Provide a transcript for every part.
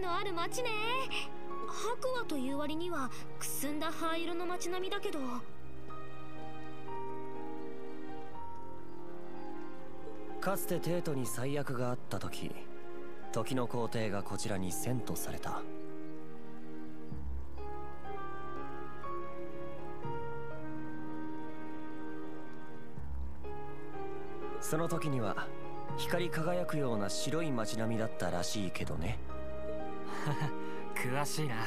のある町ね。白亜という割にはくすんだ灰色の街並みだけど。 かつて帝都に災厄があった時、時の皇帝がこちらに遷都された。その時には光り輝くような白い街並みだったらしいけどね。 詳しいな。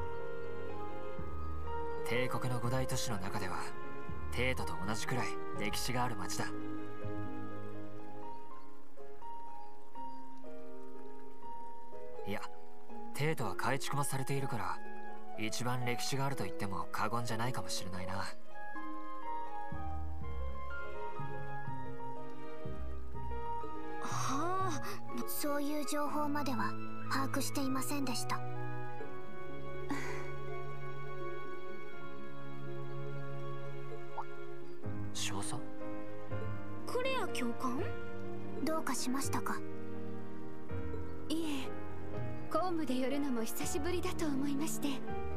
帝国の五大都市の中では帝都と同じくらい歴史がある街だ。いや、帝都は改築もされているから一番歴史があると言っても過言じゃないかもしれないな。 はあ、 そういう情報までは把握していませんでした。 少佐？ クレア教官？ どうかしましたか？ いえ、公務で寄るのも久しぶりだと思いまして。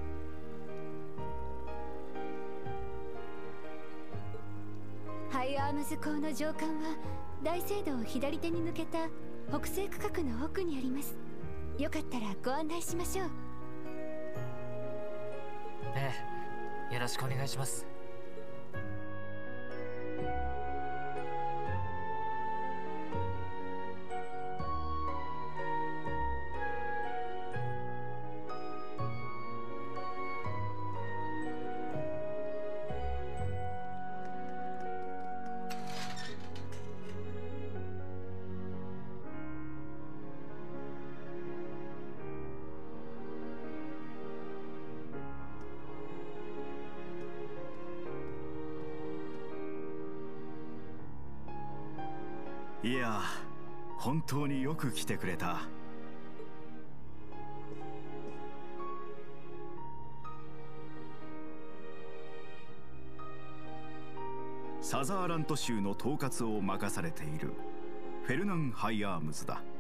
ハイアームズ港の上官は大聖堂を左手に抜けた北西区画の奥にあります。よかったらご案内しましょう。 ええ、よろしくお願いします。 いや、本当によく来てくれた。サザーラント州の統括を任されているフェルナン・ハイアームズだ。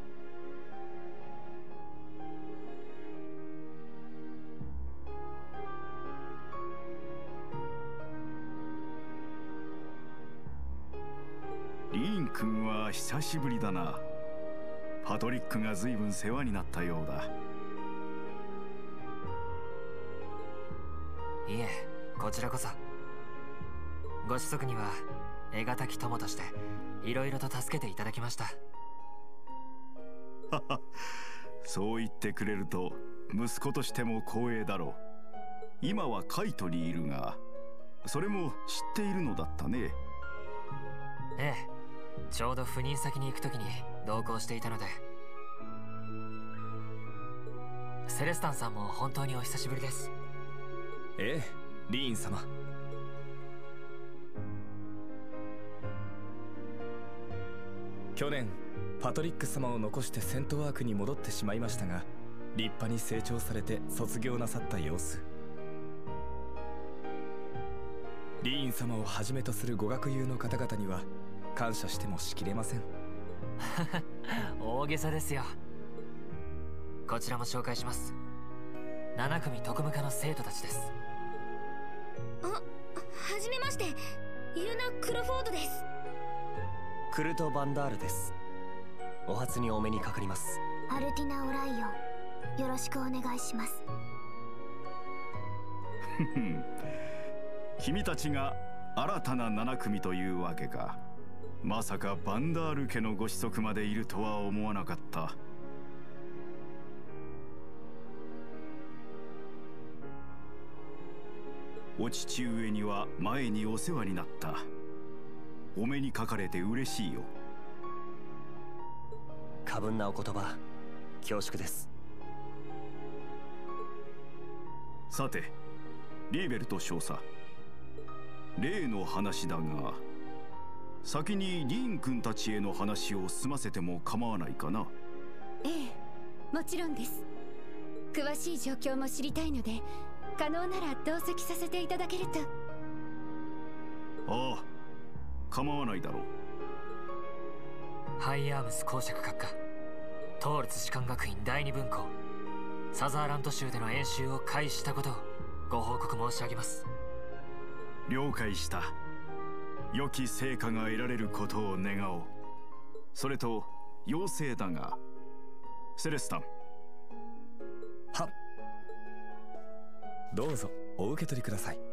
リーン君は久しぶりだな。パトリックが随分世話になったようだ。 いえ、こちらこそ。ご子息には得難き友としていろいろと助けていただきました。 そう言ってくれると息子としても光栄だろう。今はカイトにいるが、それも知っているのだったね。 ええ、ちょうど赴任先に行く時に同行していたので。セレスタンさんも本当にお久しぶりです。 ええ、リーン様。去年パトリック様を残してセントワークに戻ってしまいましたが、立派に成長されて卒業なさった様子。リーン様をはじめとするご学友の方々には感謝してもしきれません。 大げさですよ。こちらも紹介します。7組特務課の生徒たちです。 はじめまして、ユナ・クロフォードです。 クルト・バンダールです。お初にお目にかかります。 アルティナ・オライオン、よろしくお願いします。 君たちが新たな7組というわけか。まさかバンダール家のご子息までいるとは思わなかった。お父上には前にお世話になった。お目にかかれて嬉しいよ。 過分なお言葉、恐縮です。 さて、リーベルト少佐、例の話だが、先にリーン君たちへの話を済ませても構わないかな。 ええ、もちろんです。詳しい状況も知りたいので、可能なら同席させていただけると。 ああ、構わないだろう。 ハイアームス公爵閣下、トールズ士官学院第二分校、 サザーランド州での演習を開始したことをご報告申し上げます。 了解した。良き成果が得られることを願おう。それと要請だが、セレスタン。 はっ。どうぞお受け取りください。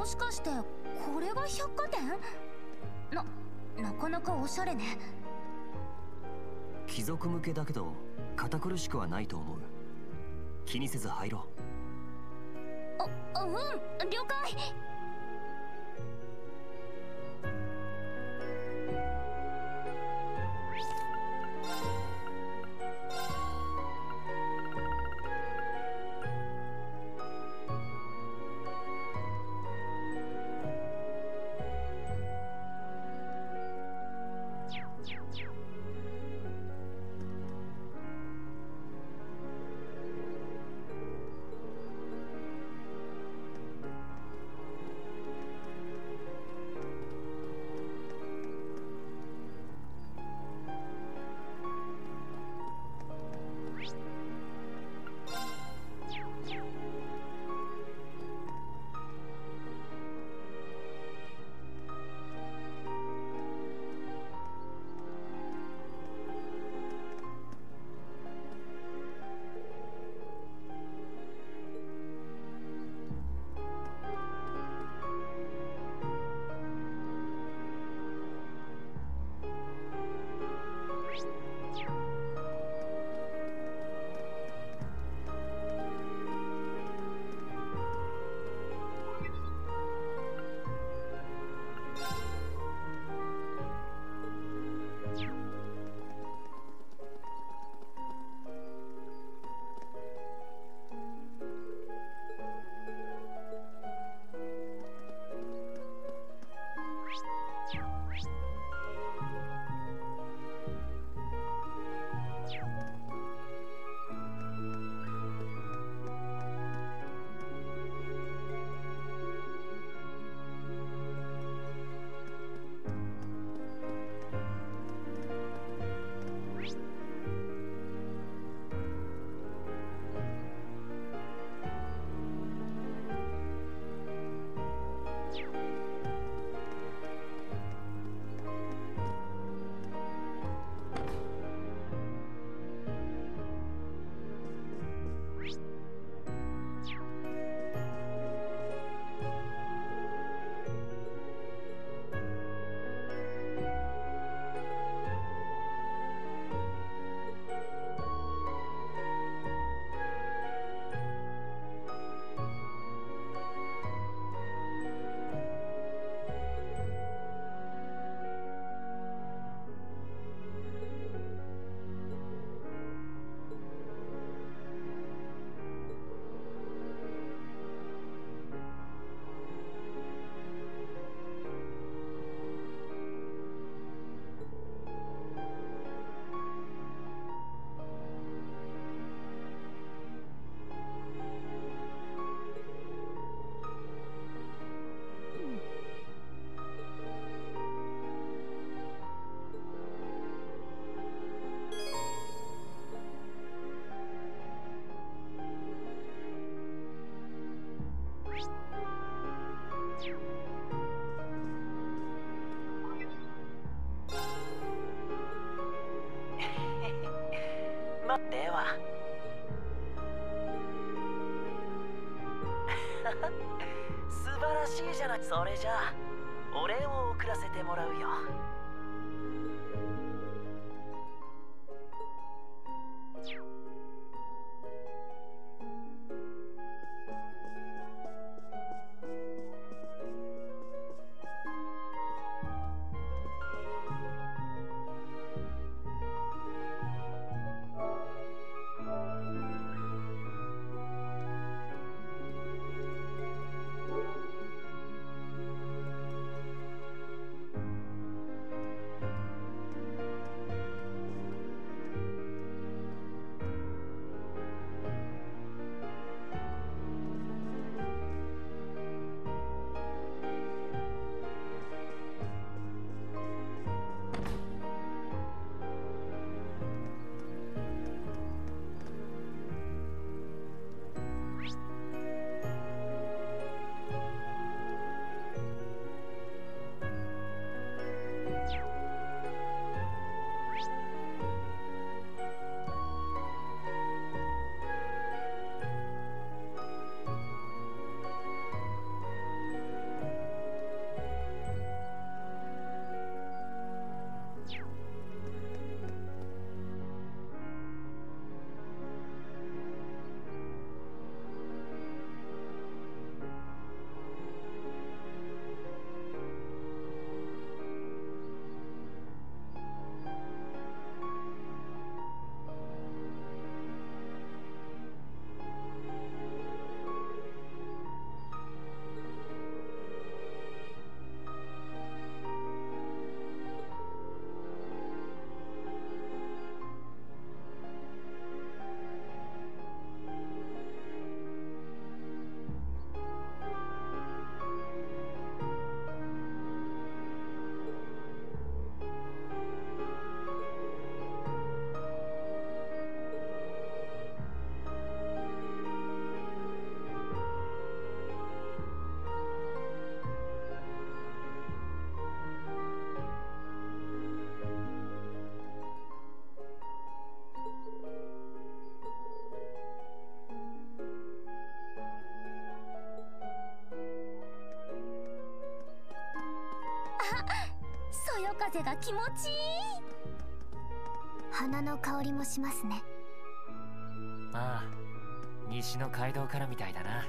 もしかしてこれが百貨店？なかなかおしゃれね。 貴族向けだけど堅苦しくはないと思う。気にせず入ろう。 うん、了解。 待っては素晴らしいじゃない。それじゃあお礼を送らせてもらうよ。 風が気持ちいい。 花の香りもしますね。 ああ、西の街道からみたいだな。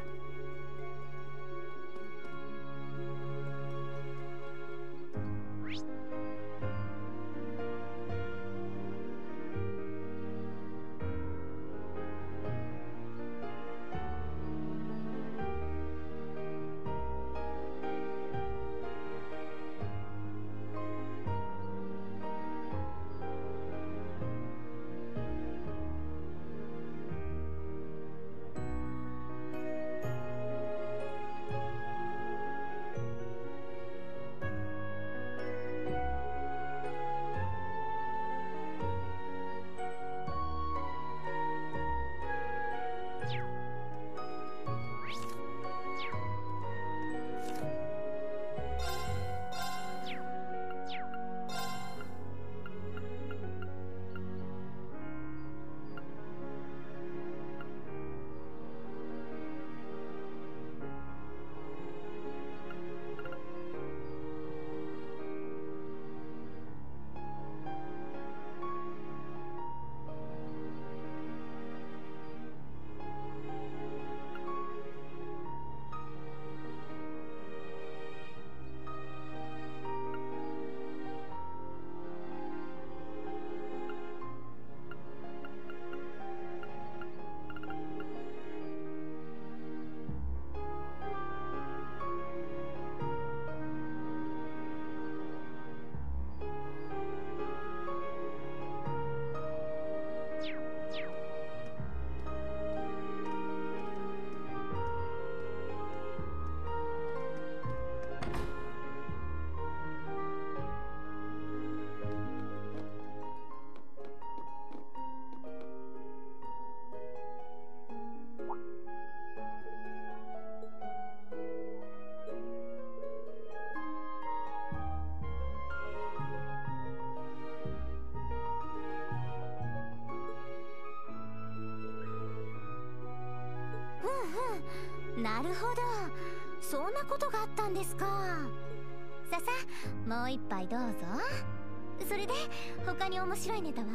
なるほど、そんなことがあったんですか。ささ、もう一杯どうぞ。それで他に面白いネタは？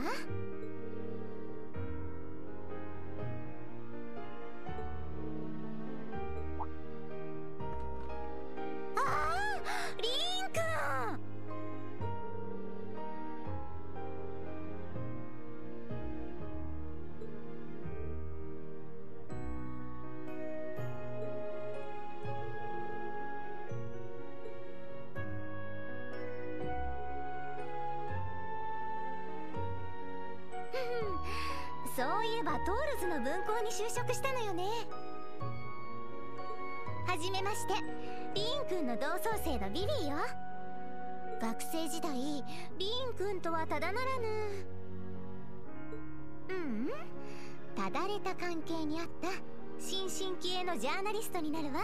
ああ、リンくん。そういえばトールズの分校に就職したのよね。はじめまして、リーンくんの同窓生のビビーよ。学生時代リーンくんとはただならぬ、ただれた関係にあった新進気鋭のジャーナリストになるわ。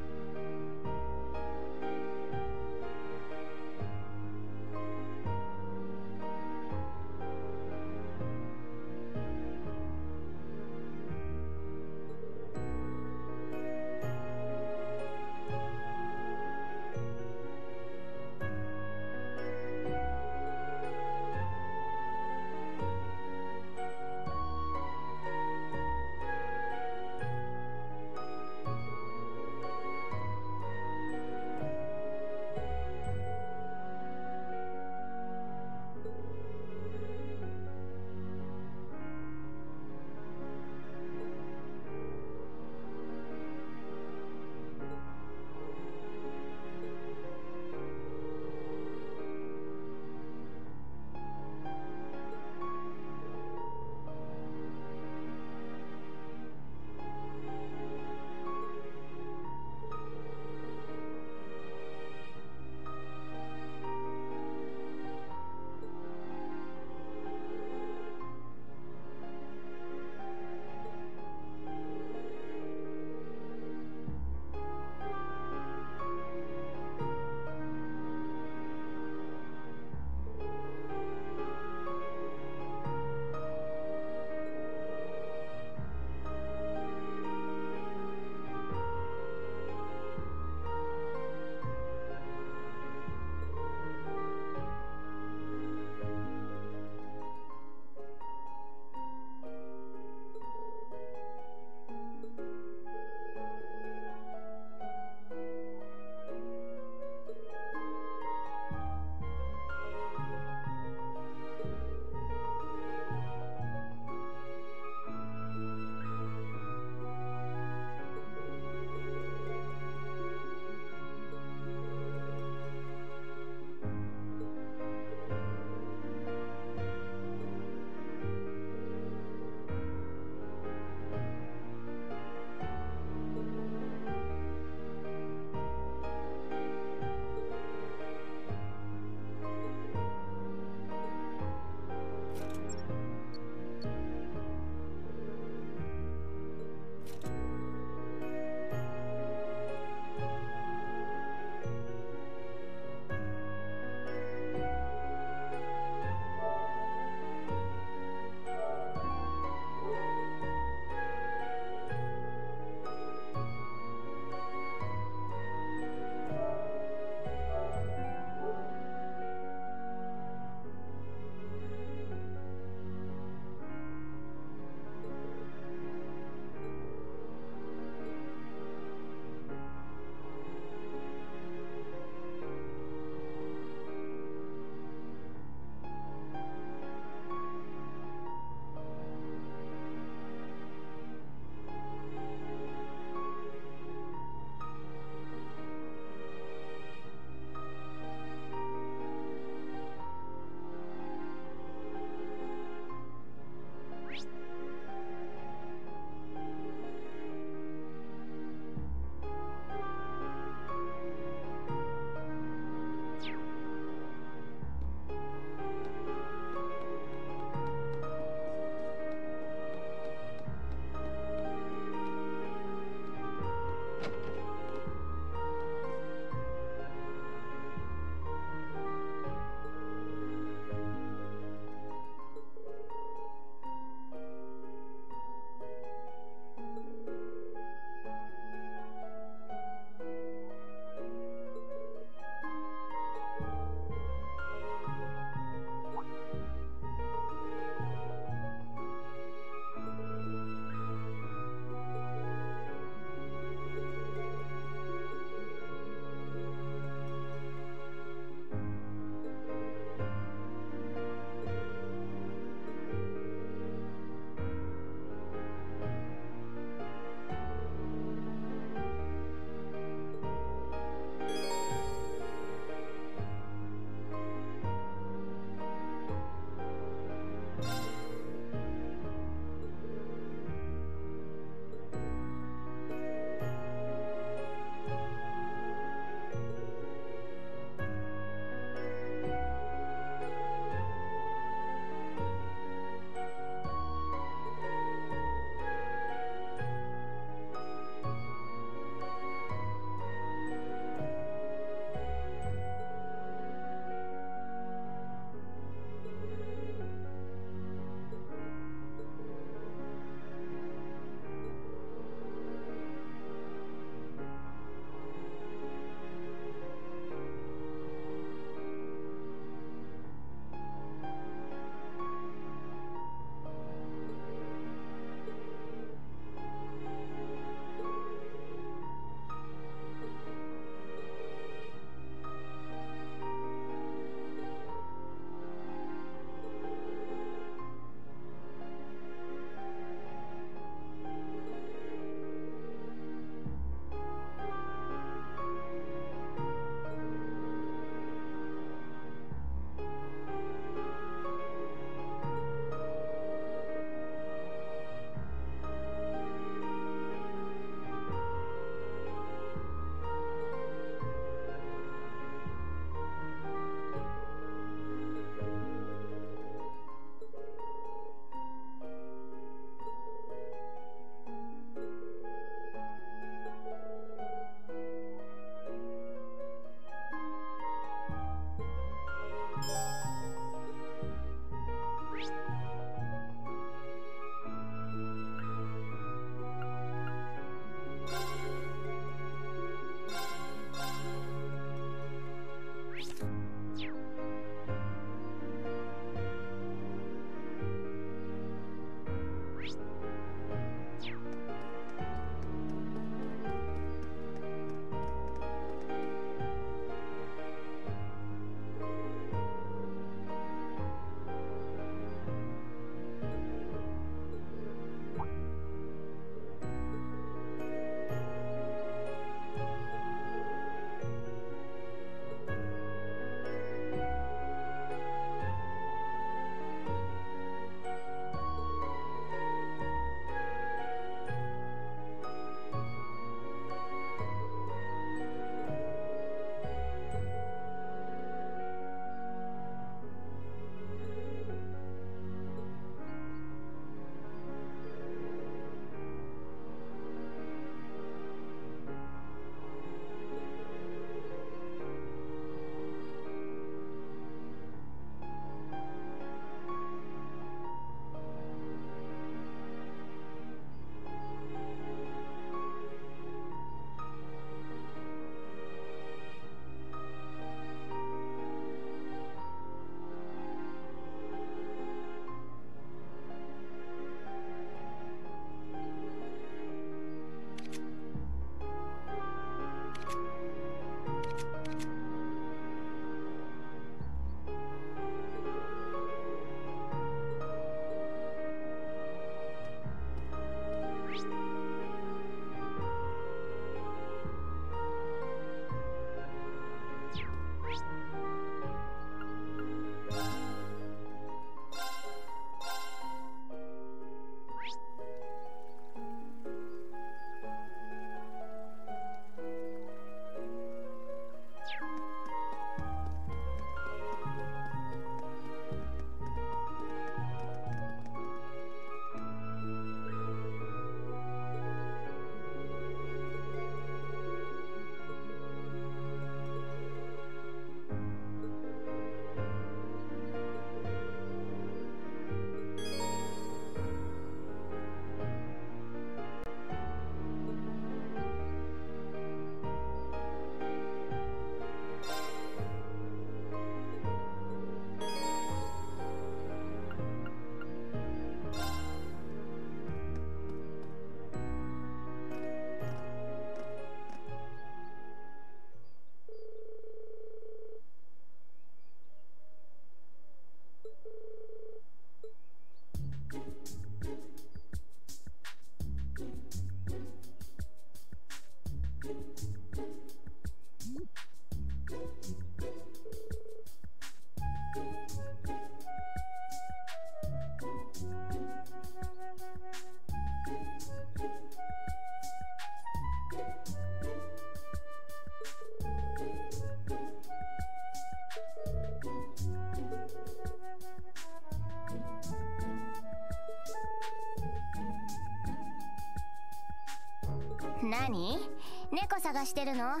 何？猫探してるの？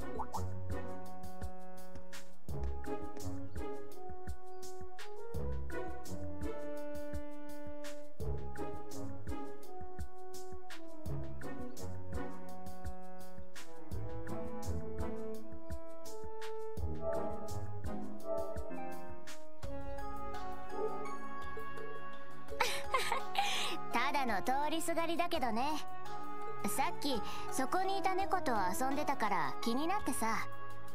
ただの通りすがりだけどね。さっきそこにいた猫と遊んでたから気になってさ。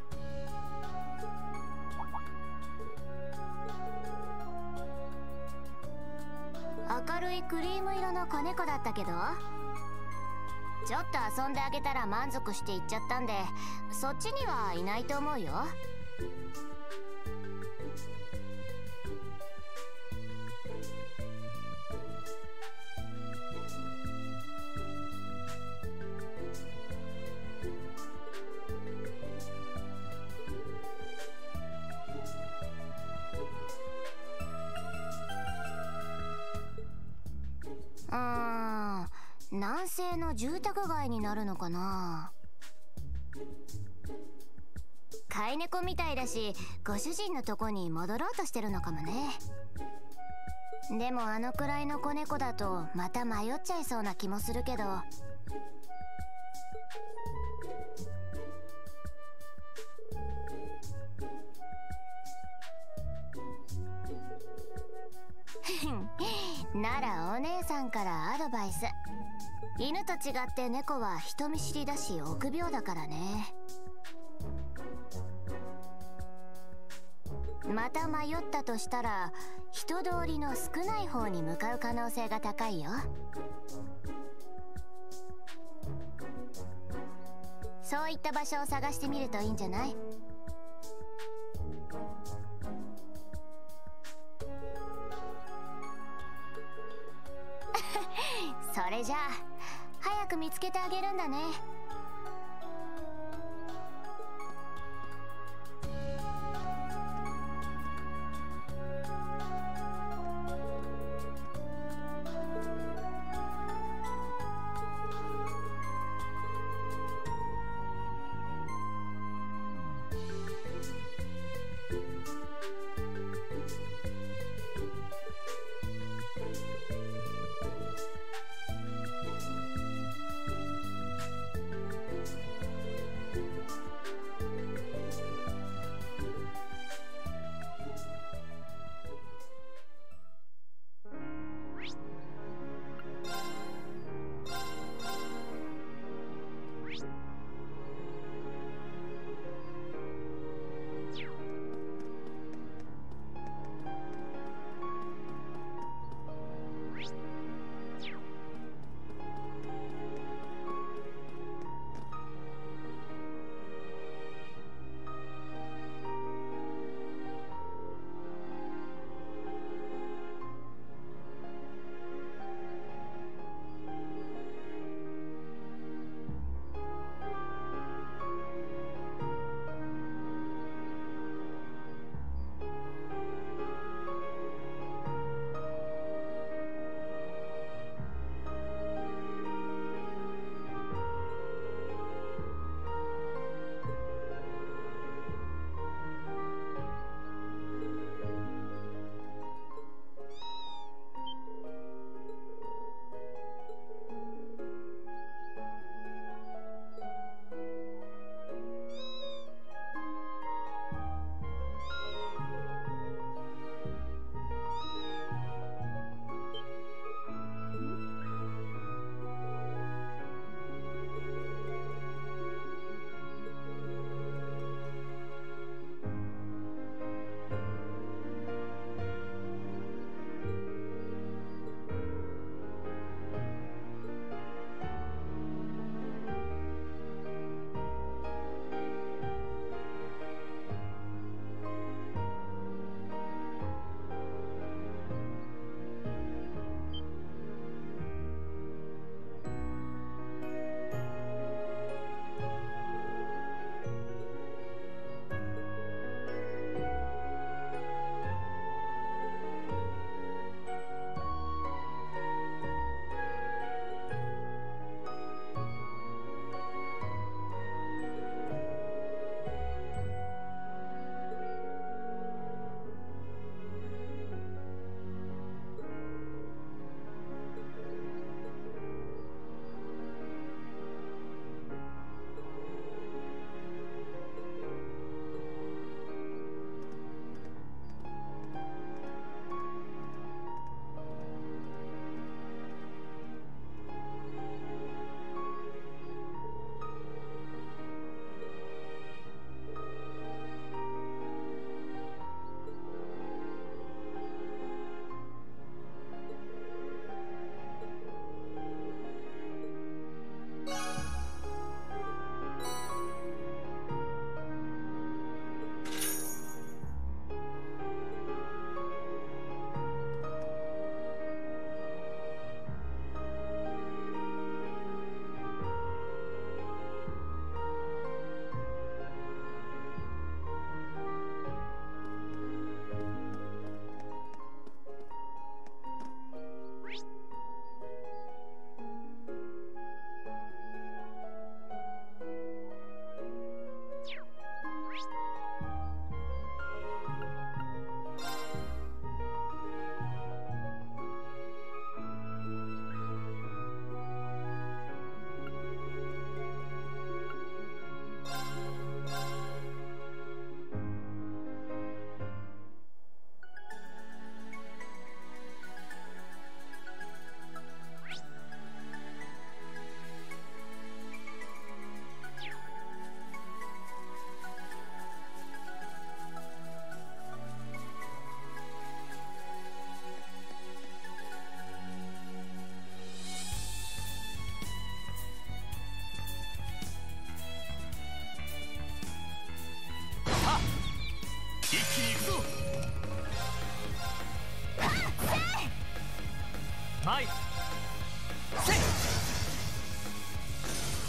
明るいクリーム色の子猫だったけど、ちょっと遊んであげたら満足して行っちゃったんで、そっちにはいないと思うよ。南西の住宅街になるのかな。飼い猫みたいだし、ご主人のとこに戻ろうとしてるのかもね。でもあのくらいの子猫だとまた迷っちゃいそうな気もするけど。ならお姉さんからアドバイス。犬と違って猫は人見知りだし臆病だからね。また迷ったとしたら人通りの少ない方に向かう可能性が高いよ。そういった場所を探してみるといいんじゃない？それじゃあ早く見つけてあげるんだね。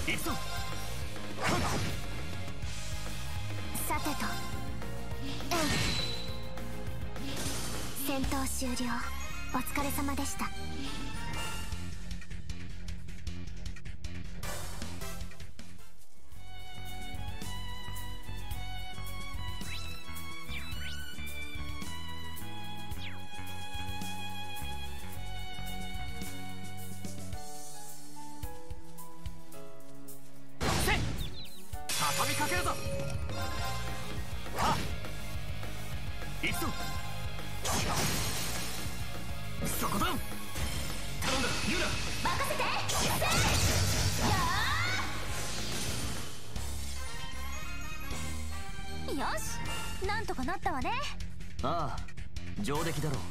行くぞ。 さてと、戦闘終了。お疲れ様でした。 畳みかけるぞ。はっ、行くぞ。そこだ。頼んだ、ユーラ。 任せて。よし、なんとかなったわね。 ああ、上出来だろう。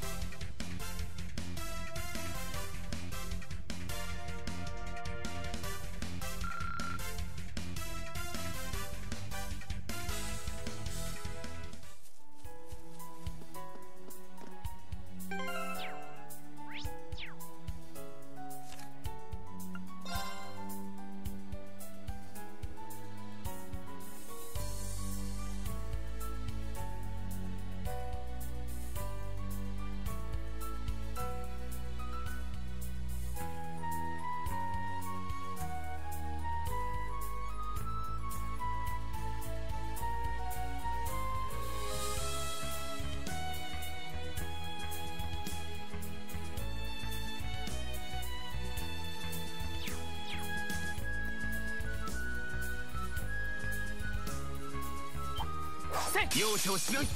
容赦をしない。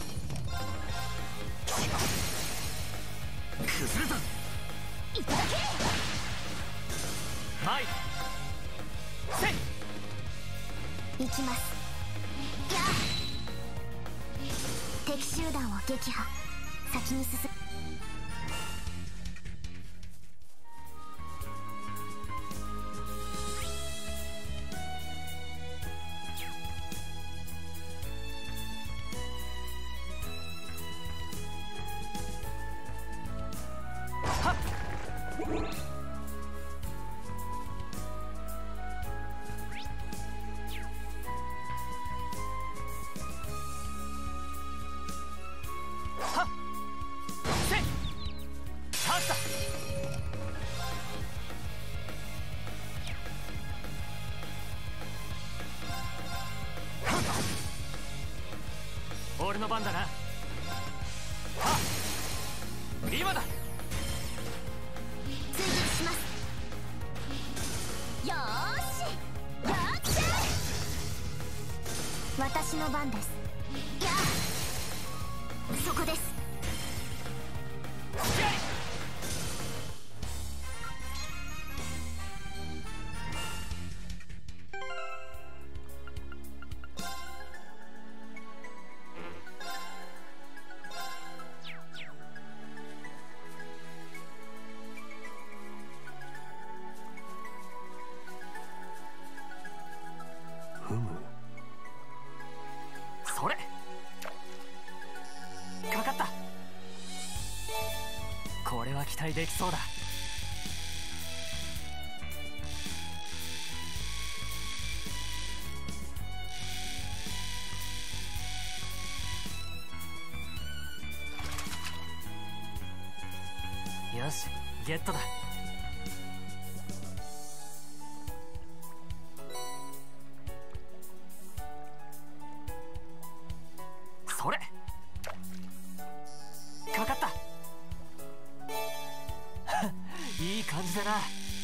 崩れた。 いただけ。 はい。 行きます。やあ、敵集団を撃破。先に進む。 俺の番だな。はっ、今だ。 追撃します。 よーし、やっちゃえ。 私の番です。やあ、そこです。 それかかった。これは期待できそうだ。よし、ゲットだ。それかかった。いい感じだな。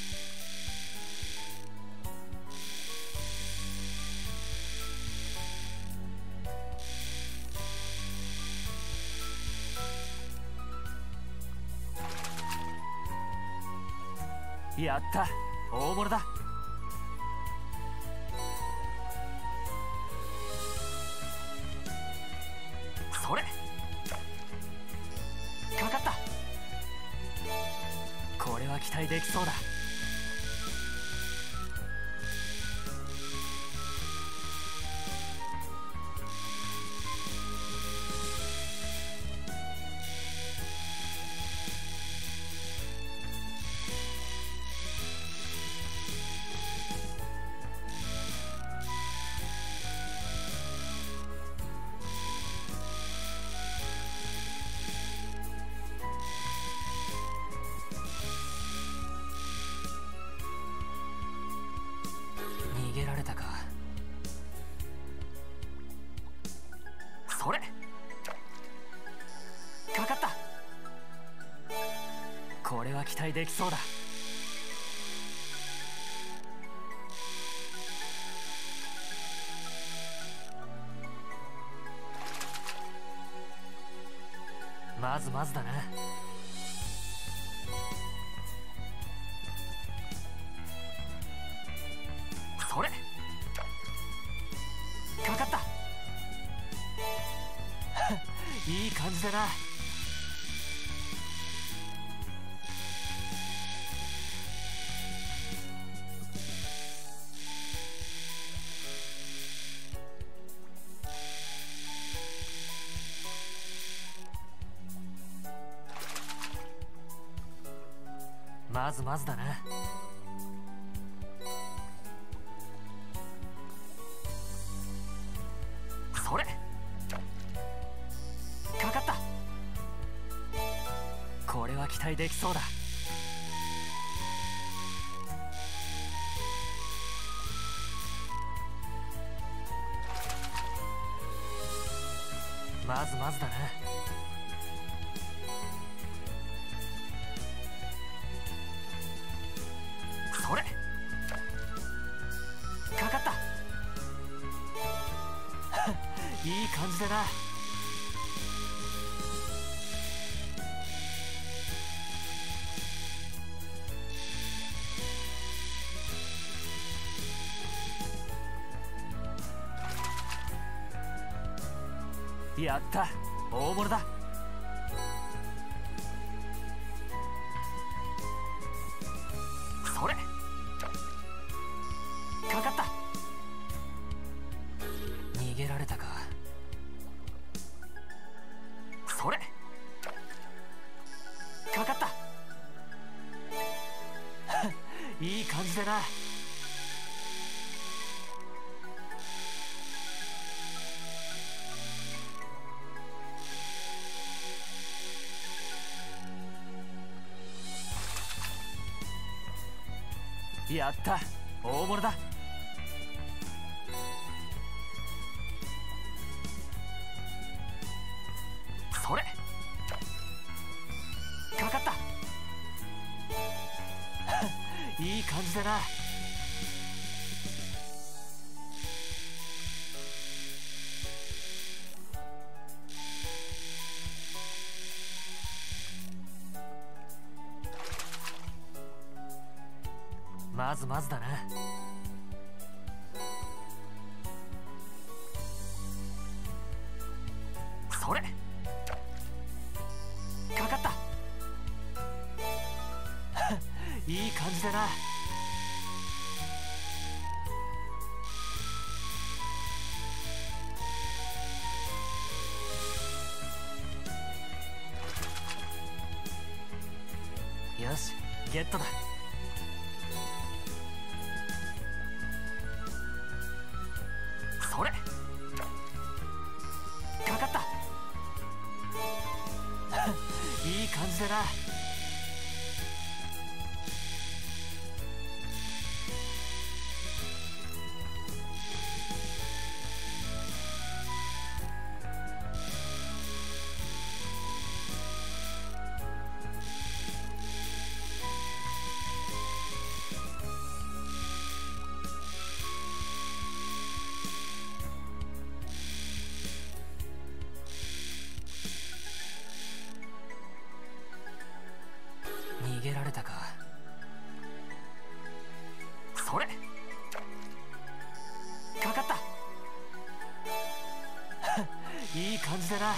やった、大物だ。それかかった。これは期待できそうだ。 できそうだ。まずまずだな。それかかったいい感じだな。まずまずだな。それかかった。これは期待できそうだ。まずまずだな。それかかったいい感じだな。やった、大物だ。それかかった。逃げられたか。それかかったいい感じだな。やった、大物だ。それかかったいい感じだな。まずまずだな。それかかったいい感じだな。よし、ゲットだ。それかかったいい感じだな。逃げられたか。それかかったいい感じだな。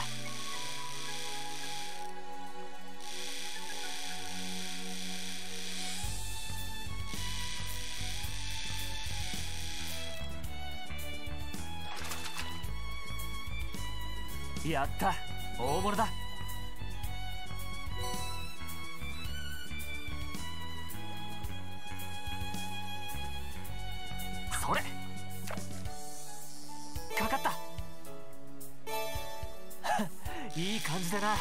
やった、大物だ。それかかったいい感じだな。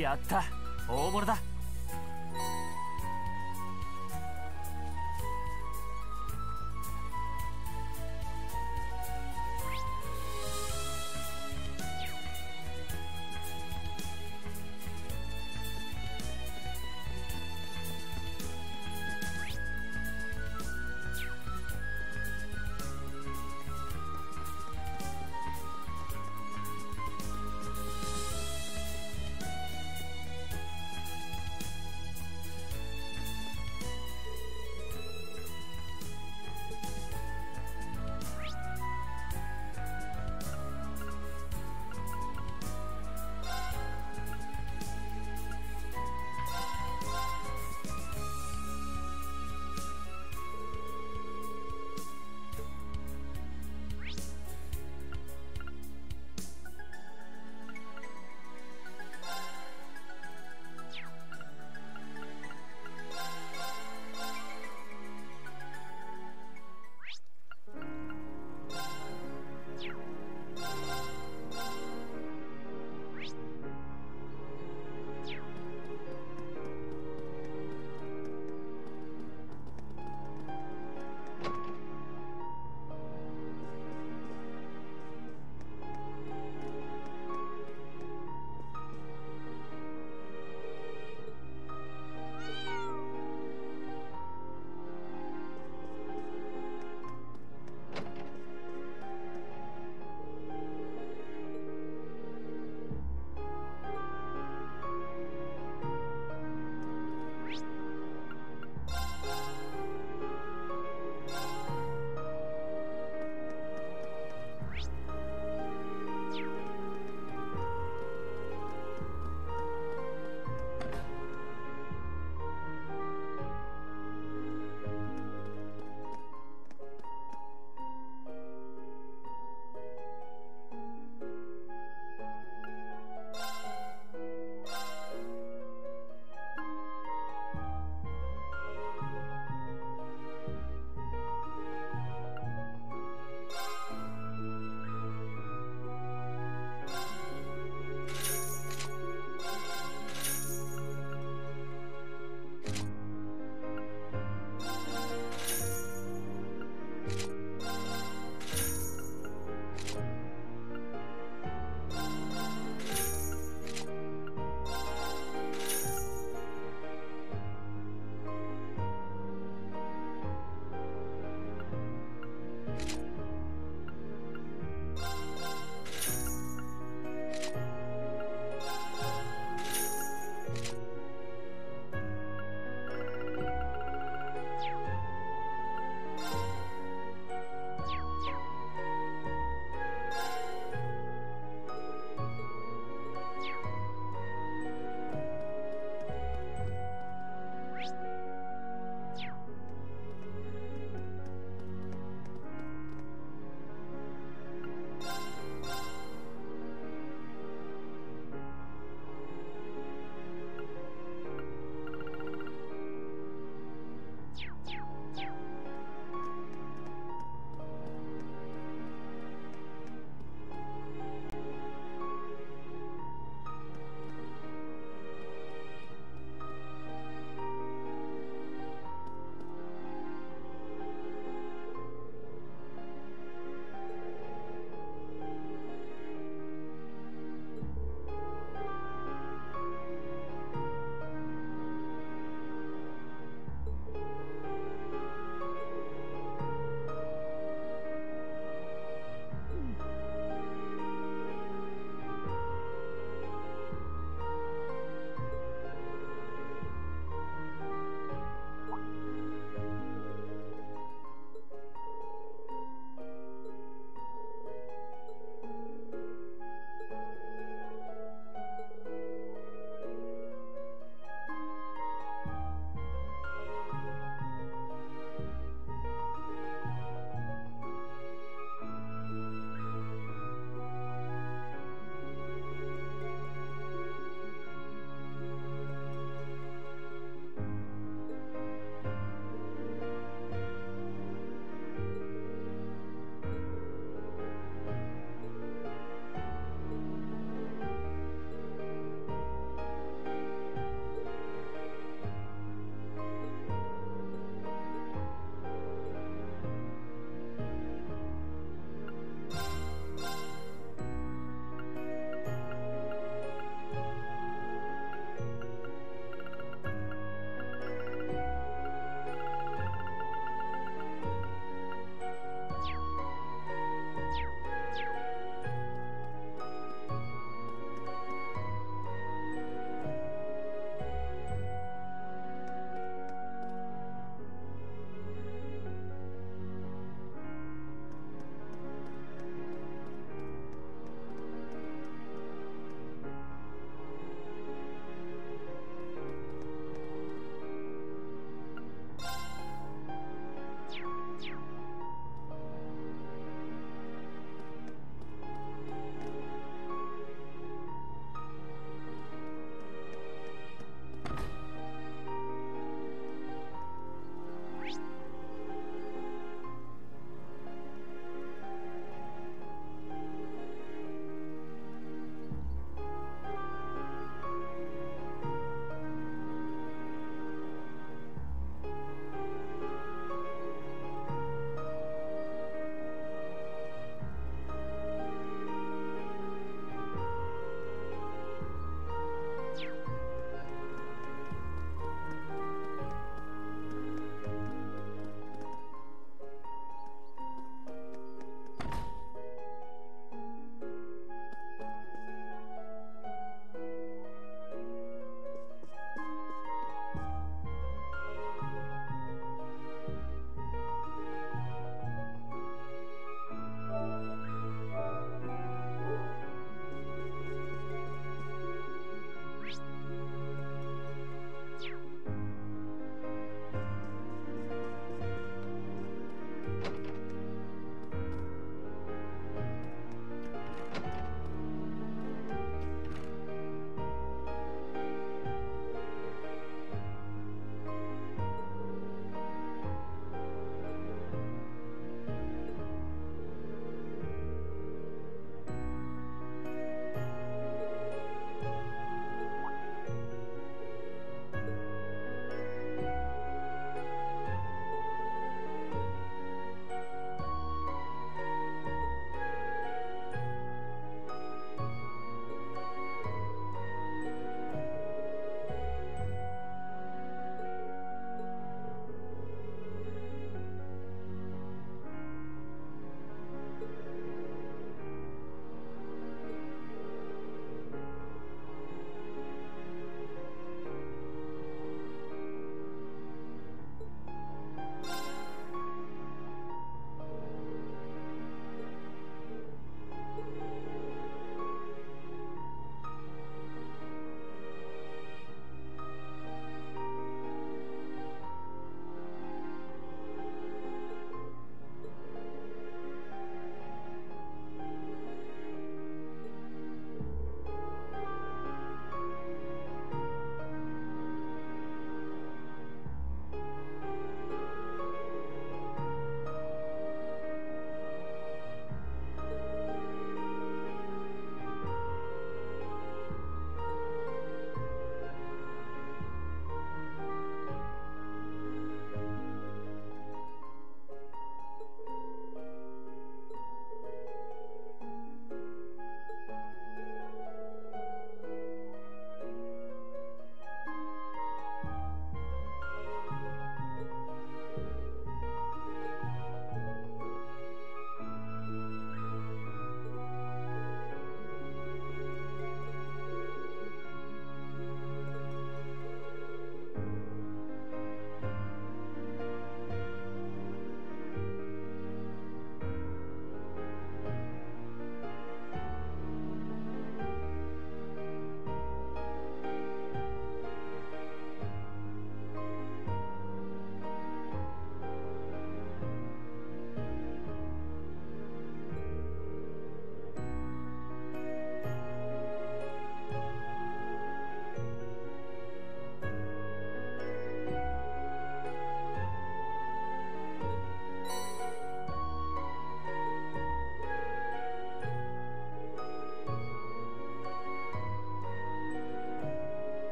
やった、大物だ。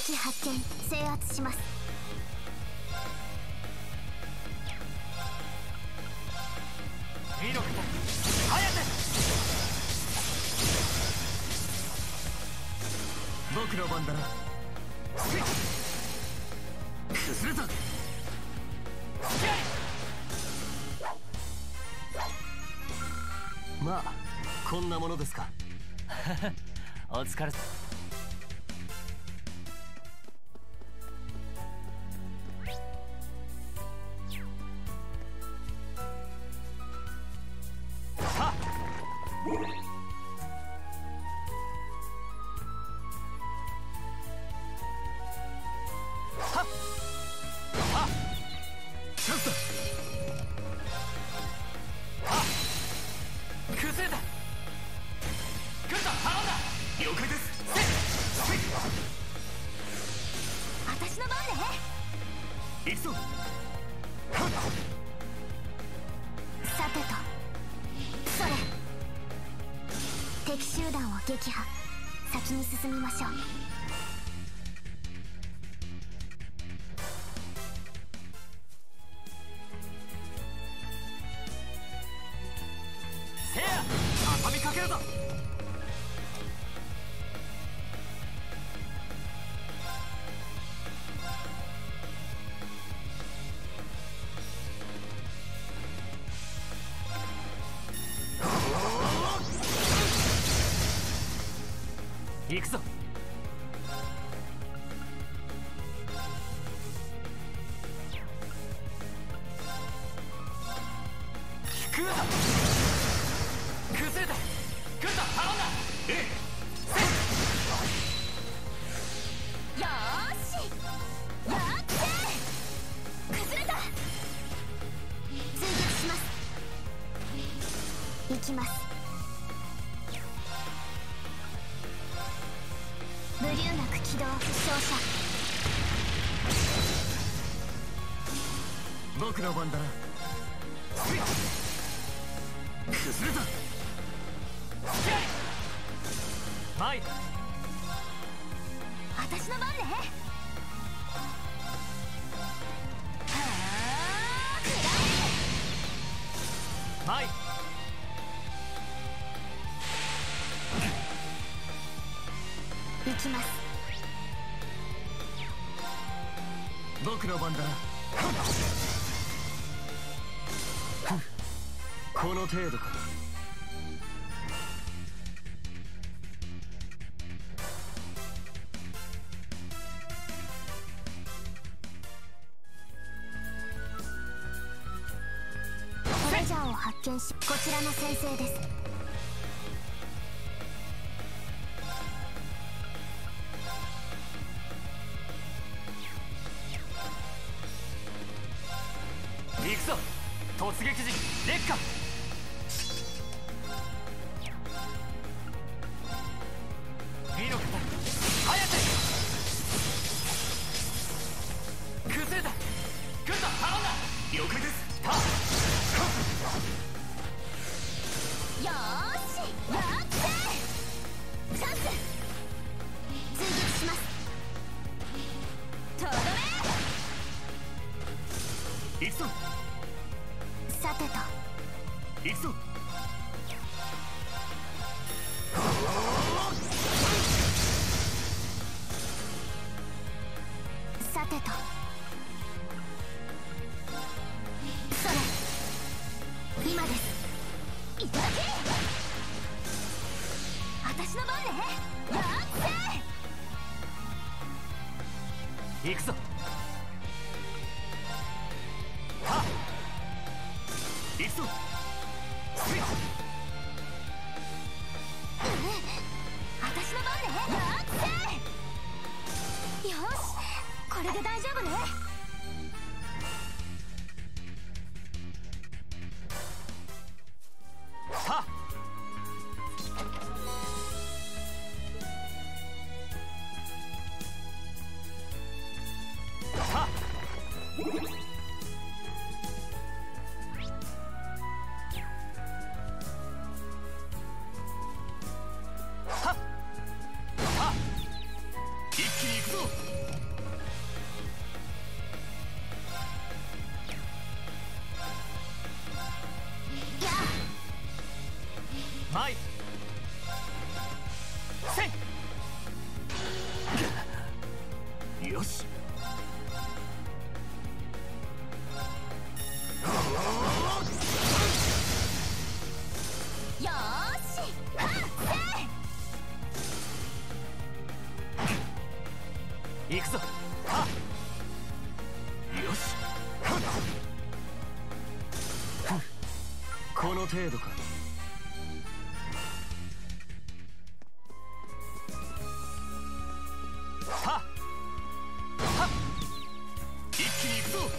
敵発見、制圧します。 ミノクとハヤテ。 僕の番だな。崩れた。まあこんなものですか。 お疲れ。 敵集団を撃破。先に進みましょう。 せや畳みかけるぞ。行くぞ。聞くぞ。崩れた。来るぞ頼んだ。 よーし、やって崩れた。追撃します。行きます。無流脈起動。照射。 僕の番だな。崩れた。 マイ。 私の番ね。 マイ。 行きます。 僕の番だな。この程度か。 トレジャーを発見し、こちらの先生です。 行くぞ。突撃時劣化。ミノクとハヤテ。崩れた。来るぞ頼んだ。 了解です。 よーし、やってチャンス。追撃します。とどめ。 行くぞ。 さてと。 行くぞ。 さてと。それ今です。いただき。私の番ね。やって行くぞ。 行くぞ。 私の番ね。やってよし、これで大丈夫ね。 はっ。はっ。 一気に行くぞ。 せい。よし。 よーし、はっせ行くぞ。はっ。 よし。この程度か。 はっ。はっ。 一気に行くぞ。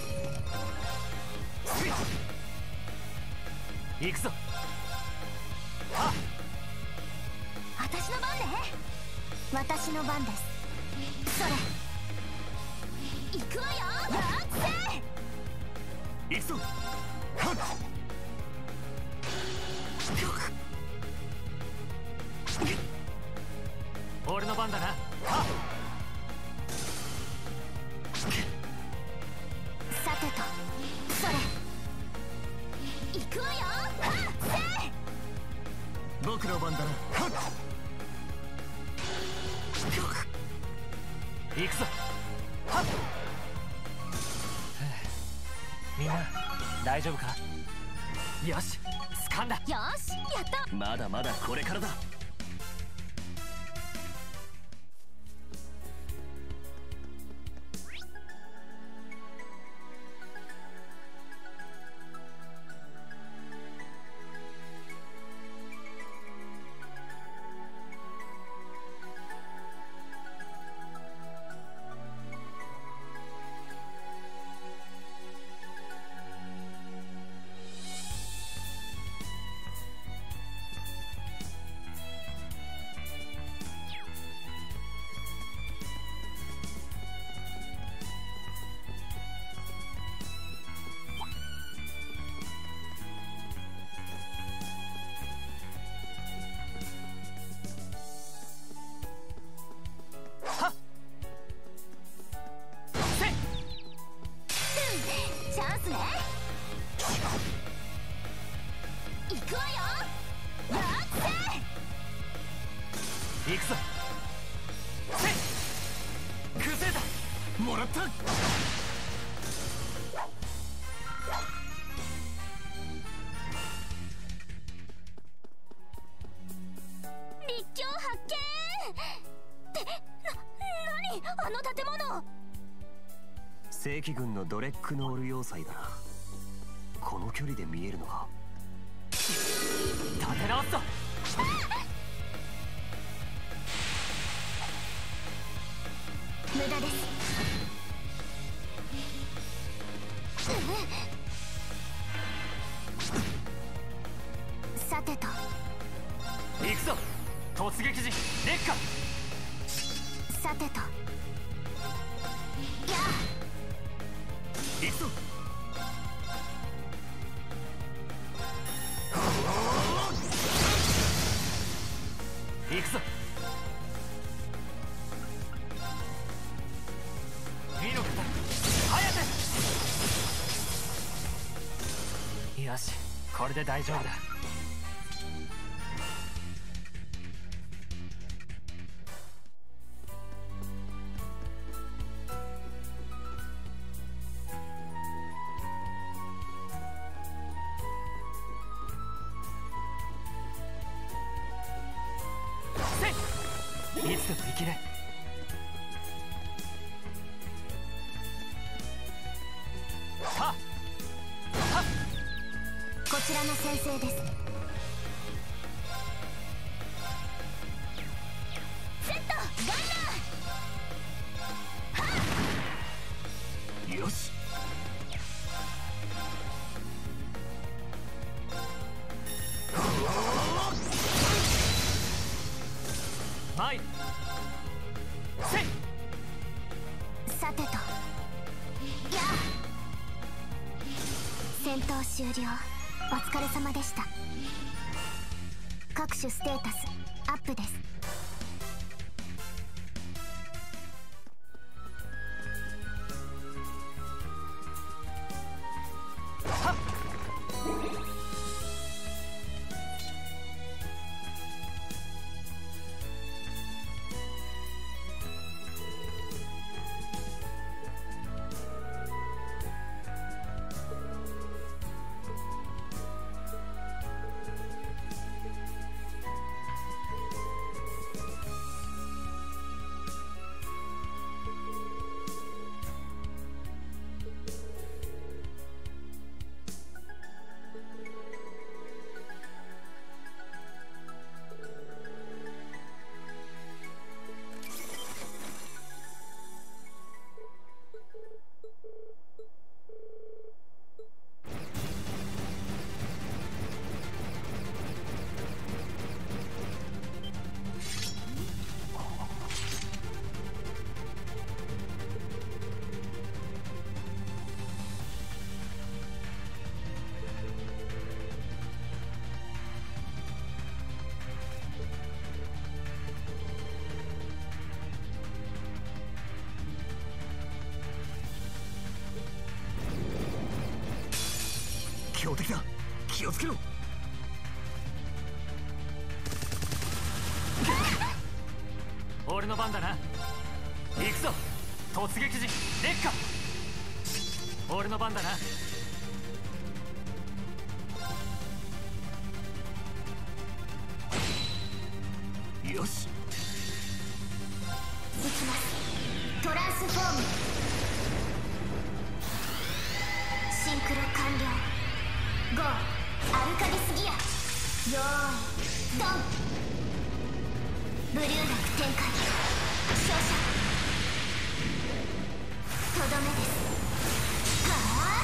行くぞ。 私の番ね。 私の番です。 それ行くわよ。やっせ行くぞ。 俺の番だな。はっ。 さてと、 それ行くわよ。はっせ僕の番だな。 行くぞ。はっ。みんな大丈夫か。よし、掴んだ。 よし、やった。 まだまだこれからだ。 チャンスね。行くわよ。やっせ行くぞ。せい。崩れた。 もらった。 立教発見って何あの建物。 正規軍のドレックノール要塞だな。この距離で見えるのか。 立て直すぞ。 無駄です。さてと、 行くぞ。突撃時烈火。 さてと、や行くぞ。 行くぞ。見の方早手。よし、これで大丈夫だ。いつでも生きね。はっはっ。 こちらの先生です。 セットガンナー。 よし。 前にせい。 さてと、や戦闘終了。お疲れ様でした。各種ステータスアップです。 はっ。 強敵だ。気をつけろ。 俺の番だな。行くぞ突撃時烈火。俺の番だな。 よし、 行きます。トランスフォーム。シンクロ完了。ゴーアルカディスギア。よーいドン。ブリューナク展開。勝者とどめです。はあ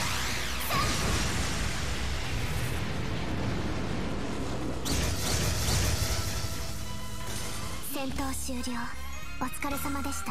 戦闘終了。お疲れ様でした。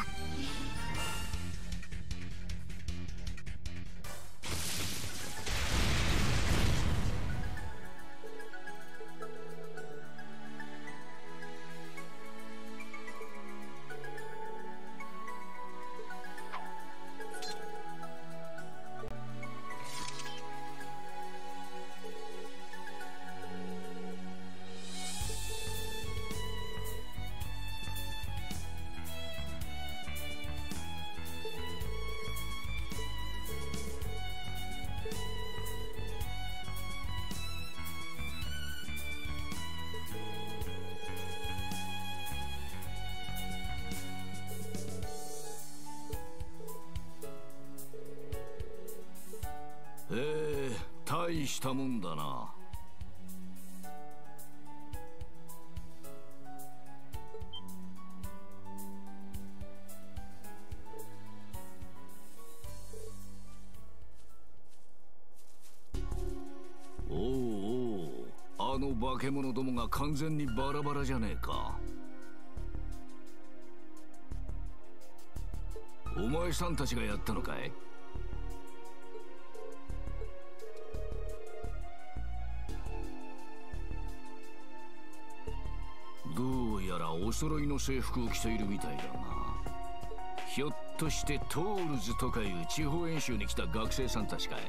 大したもんだな。おうおう、あの化け物どもが完全にバラバラじゃねえか。お前さんたちがやったのかい？どうやらお揃いの制服を着ているみたいだな。ひょっとしてトールズとかいう地方演習に来た学生さんたちかい？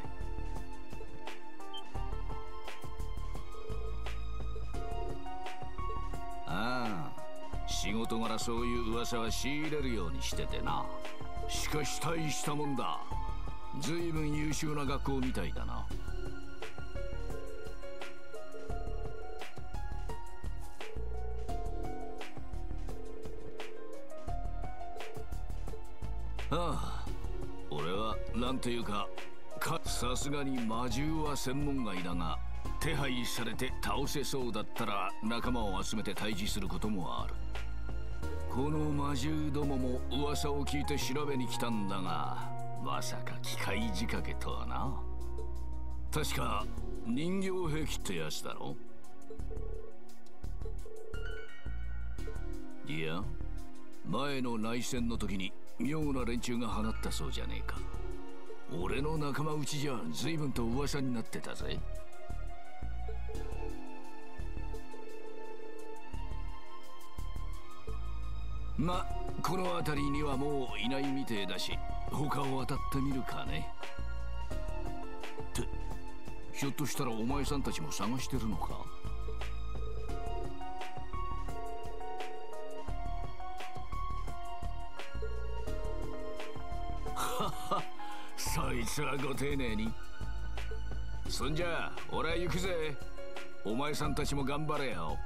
ああ、仕事柄そういう噂は仕入れるようにしててな。しかし大したもんだ。ずいぶん優秀な学校みたいだな。ああ、俺はなんていうか、さすがに魔獣は専門外だが、手配されて倒せそうだったら仲間を集めて対峙することもある。この魔獣どもも噂を聞いて調べに来たんだが、まさか機械仕掛けとはな。確か人形兵器ってやつだろ。いや、前の内戦の時に妙な連中が放ったそうじゃねえか。俺の仲間内じゃ随分と噂になってたぜ。ま、この辺りにはもういないみてえだし、他を渡ってみるかね。って、ひょっとしたらお前さんたちも探してるのか？はは、そいつはご丁寧に。そんじゃ俺は行くぜ。お前さんたちも頑張れよ。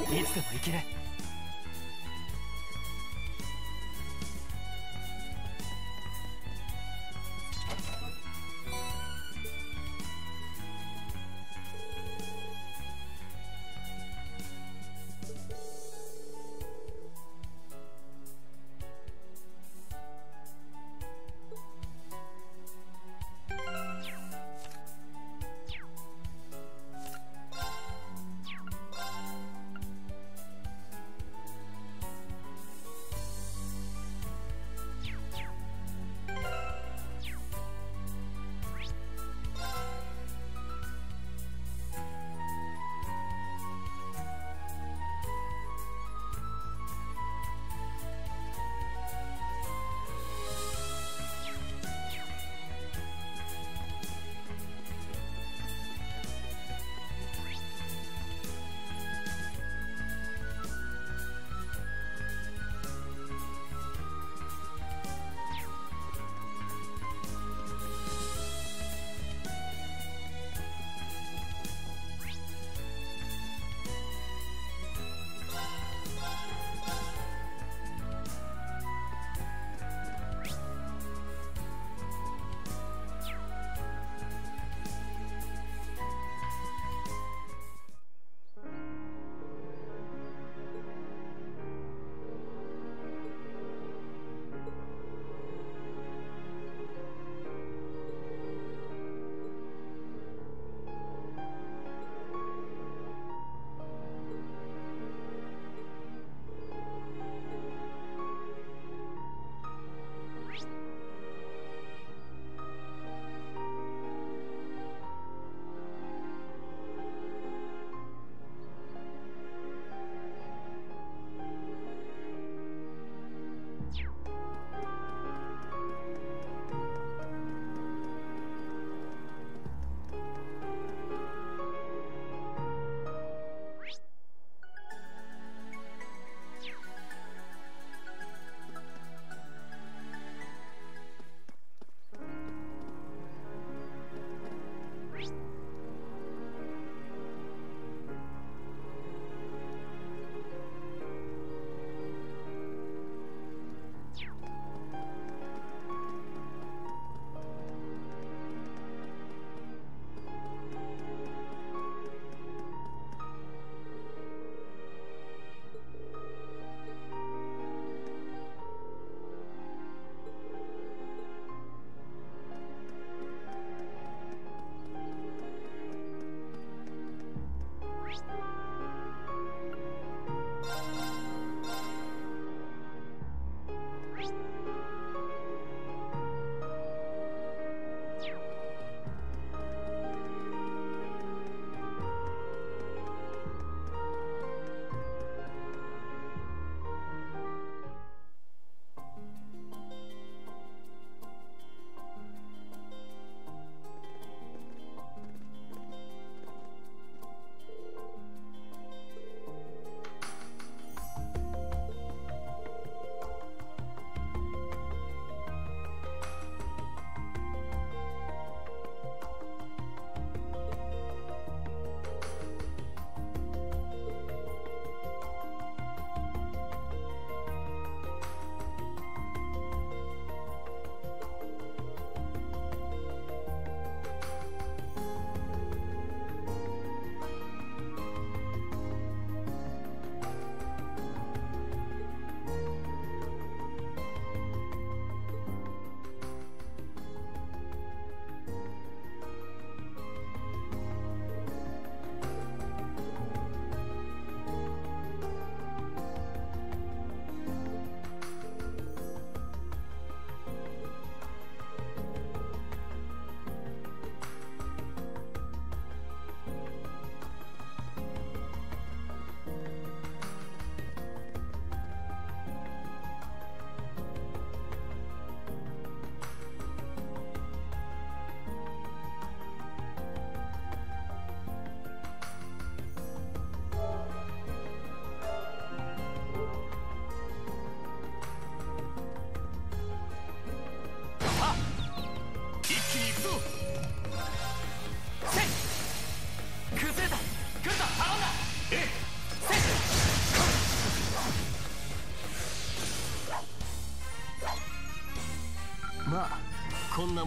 いつでも行ける。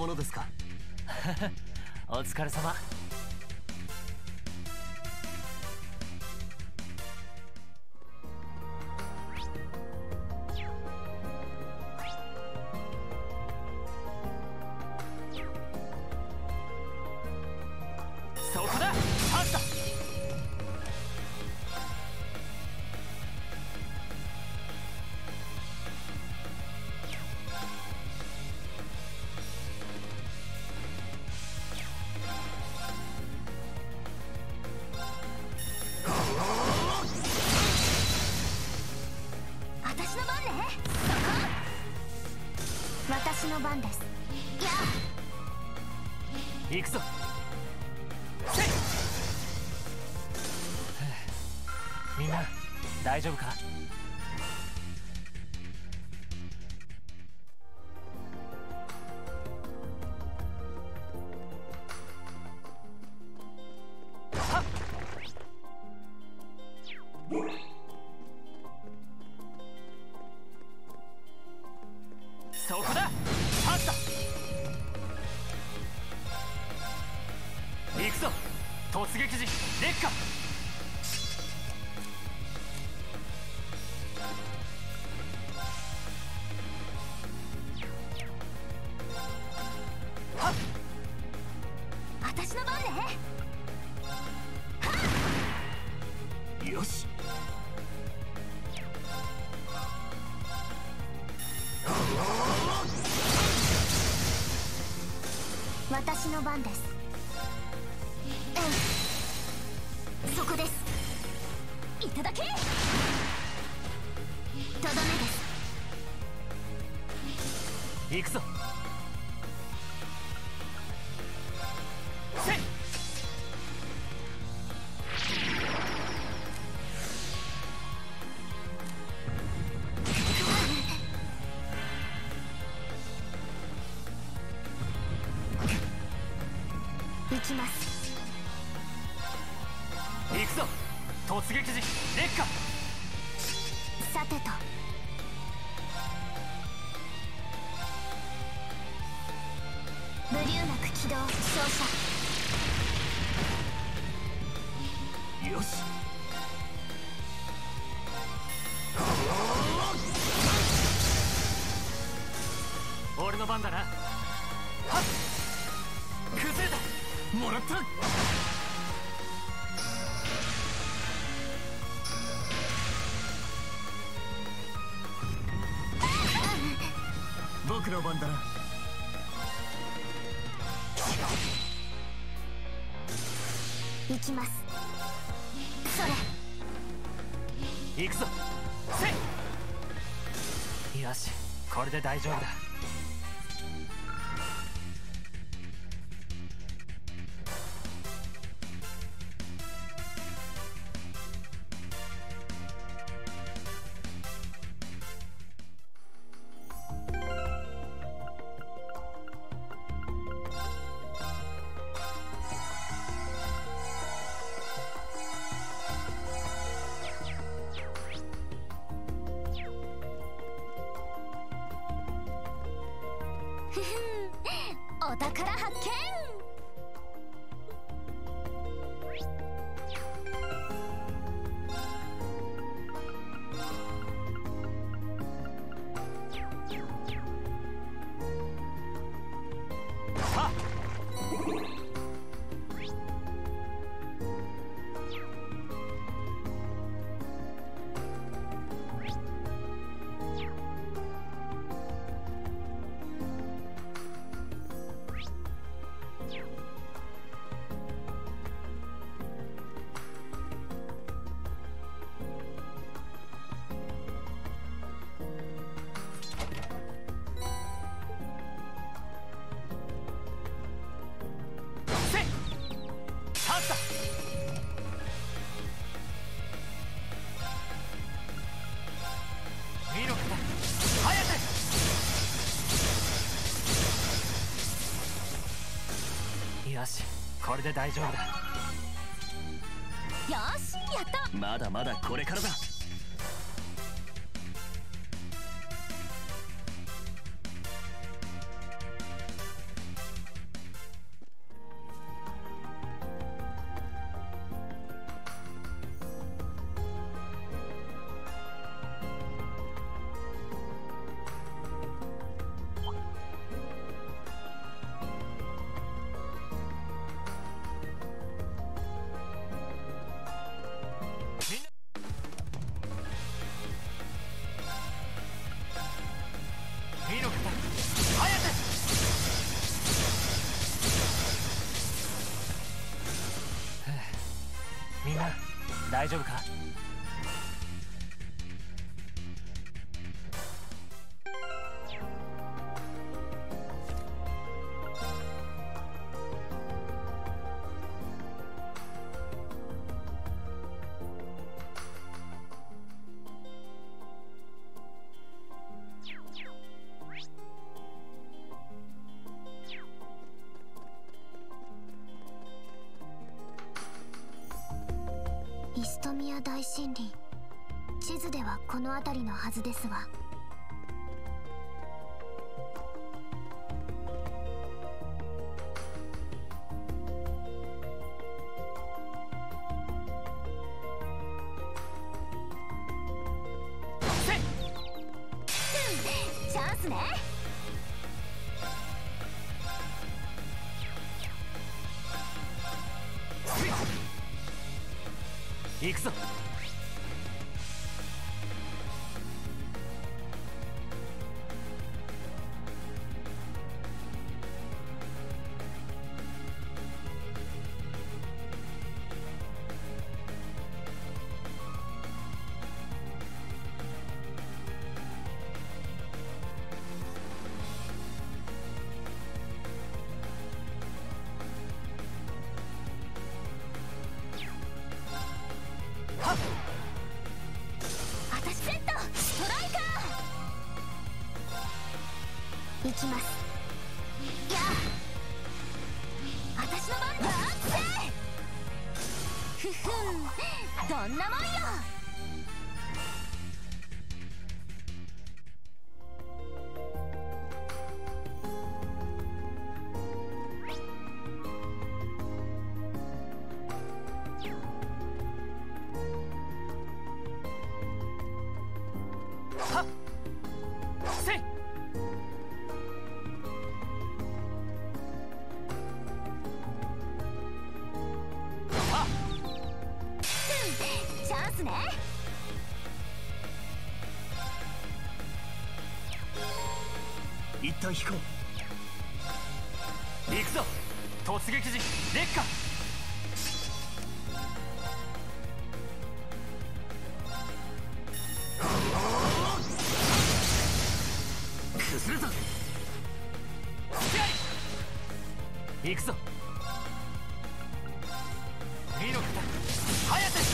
ものですか？ お疲れ様。そこだ、パンチだ。 私の番ね。私の番です。や行くぞ。みんな大丈夫か？はっ、そこだ、パンチだ。行くぞ、突撃時烈火。 私の番ね。 よし。 私の番です。そこです。いただけ。とどめです。 行くぞ。せい。 撃ちます。 行くぞ、突撃時烈火。 さてと。ブリュー膜起動照射。 よし。 俺の番だな。はっ、崩れた。 もらった。僕の番だな。 行きます。それ。 行くぞ。せい。よし、これで大丈夫だ。 お宝発見。 はっ、見ろ、早く。よし、これで大丈夫だ。 よし、やった。 まだまだこれからだ。 みんな大丈夫か？ イストミア大森林、地図ではこの辺りのはずですが。 チャンスね。 行くぞ。 私セットストライカ行きます。 ー。やあ、私の番だってふふん、どんなもんよ。 はっせい。はっチャンスね。 一旦引こう。 行くぞ。突撃時烈火。 崩れた。 行くぞ。身の肩早手。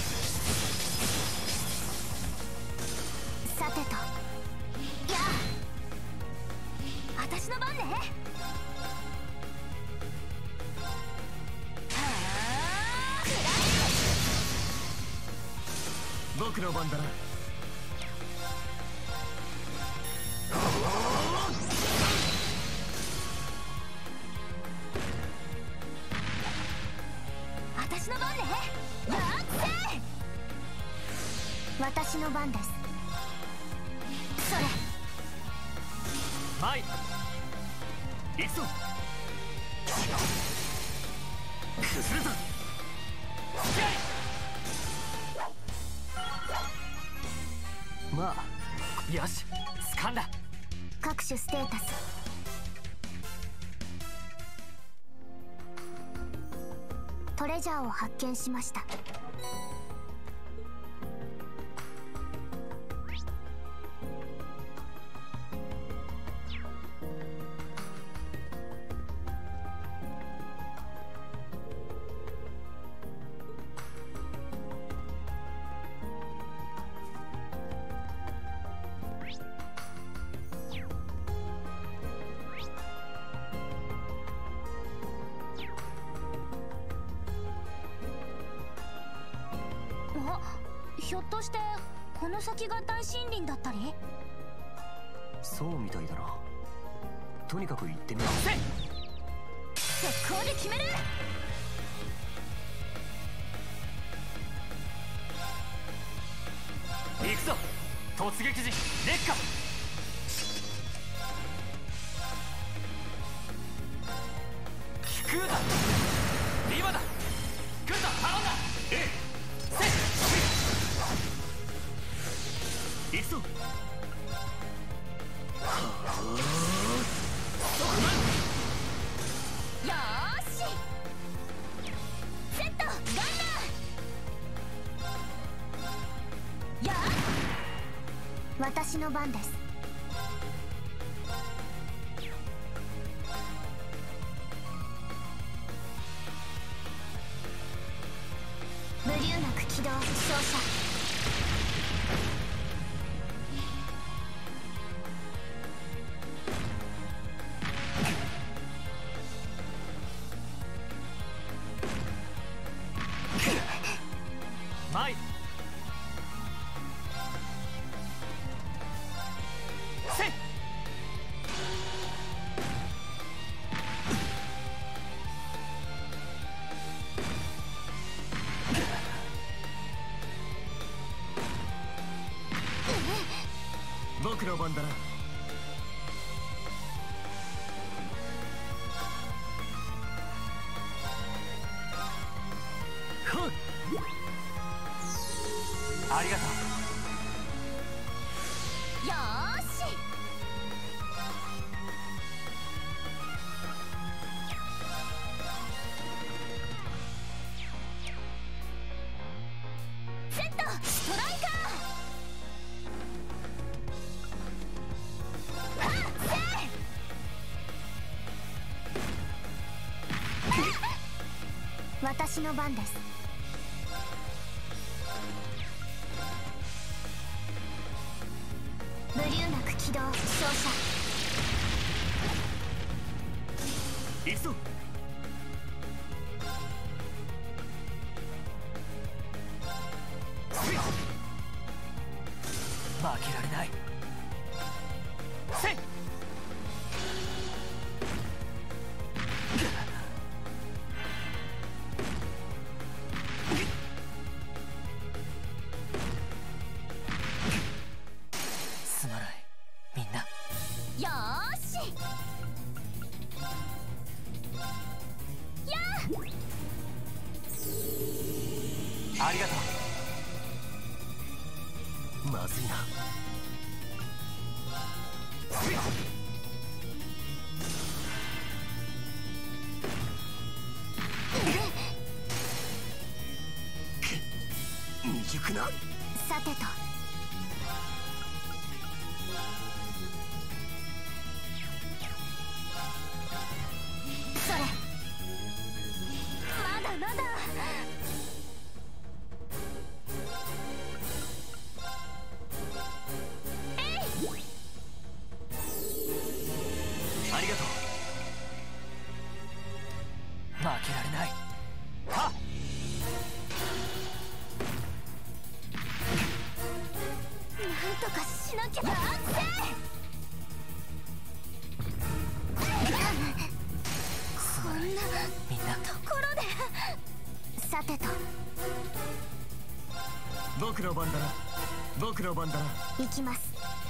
さてと、やあ、私の番ね。はあ、 僕の番だな。 私の番ね。だって私の番です。 それ。 前行くぞ。 崩れた。まあよし、掴んだ。 各種ステータス。トレジャーを発見しました。 あ、ひょっとしてこの先が大森林だったり。 そうみたいだな。とにかく行ってみよう。 速攻で決める。 行くぞ。突撃時烈火。聞くだ。今だ。来るぞ、頼んだ。ええ。 行くぞ。 よーし、セットガンナー。 私の番です。ブリュー膜起動照射。 マイせい僕の番だな。はっありがとう。 よーし。セットストライカー。はっせー。私の番です。ブリュー膜起動照射。 行くぞ。 負けられない。せいすまないみんな。 よーし。やありがとう。 まずいな。未熟な。 さてと。それ。まだまだ。 ありがとう。 負けられない。はっなんとかしなきゃ。なんこんなみんな。 ところで。さてと。 僕の番だな。僕の番だな。 行きます。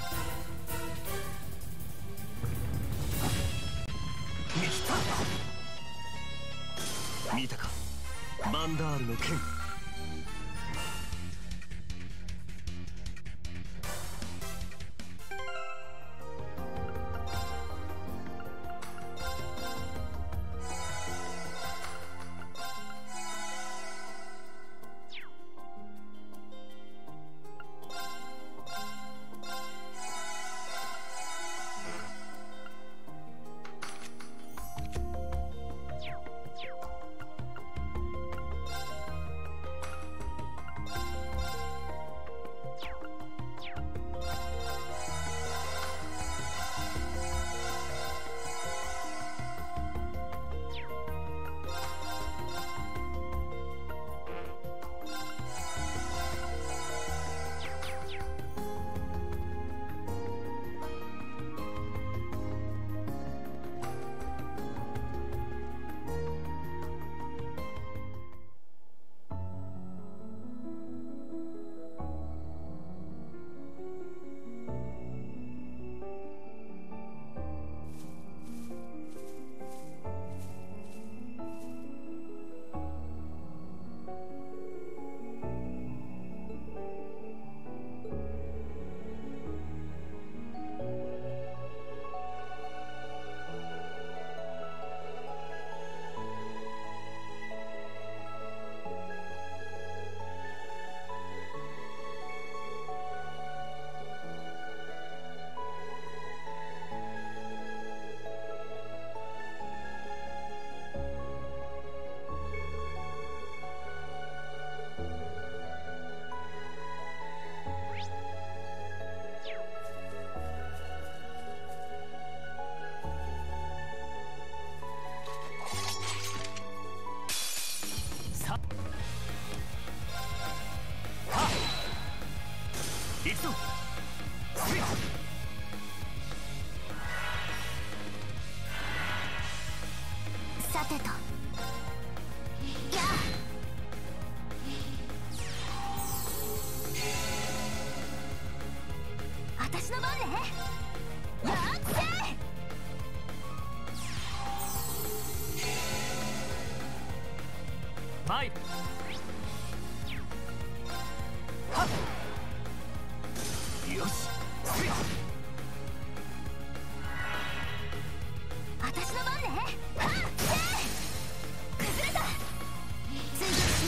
見たか、バンダールの剣。 ぞ。 さてと、やあ、私の番ね。やっせ参る。はっ、 よし。 私の番ね。はっ崩れた。追撃します。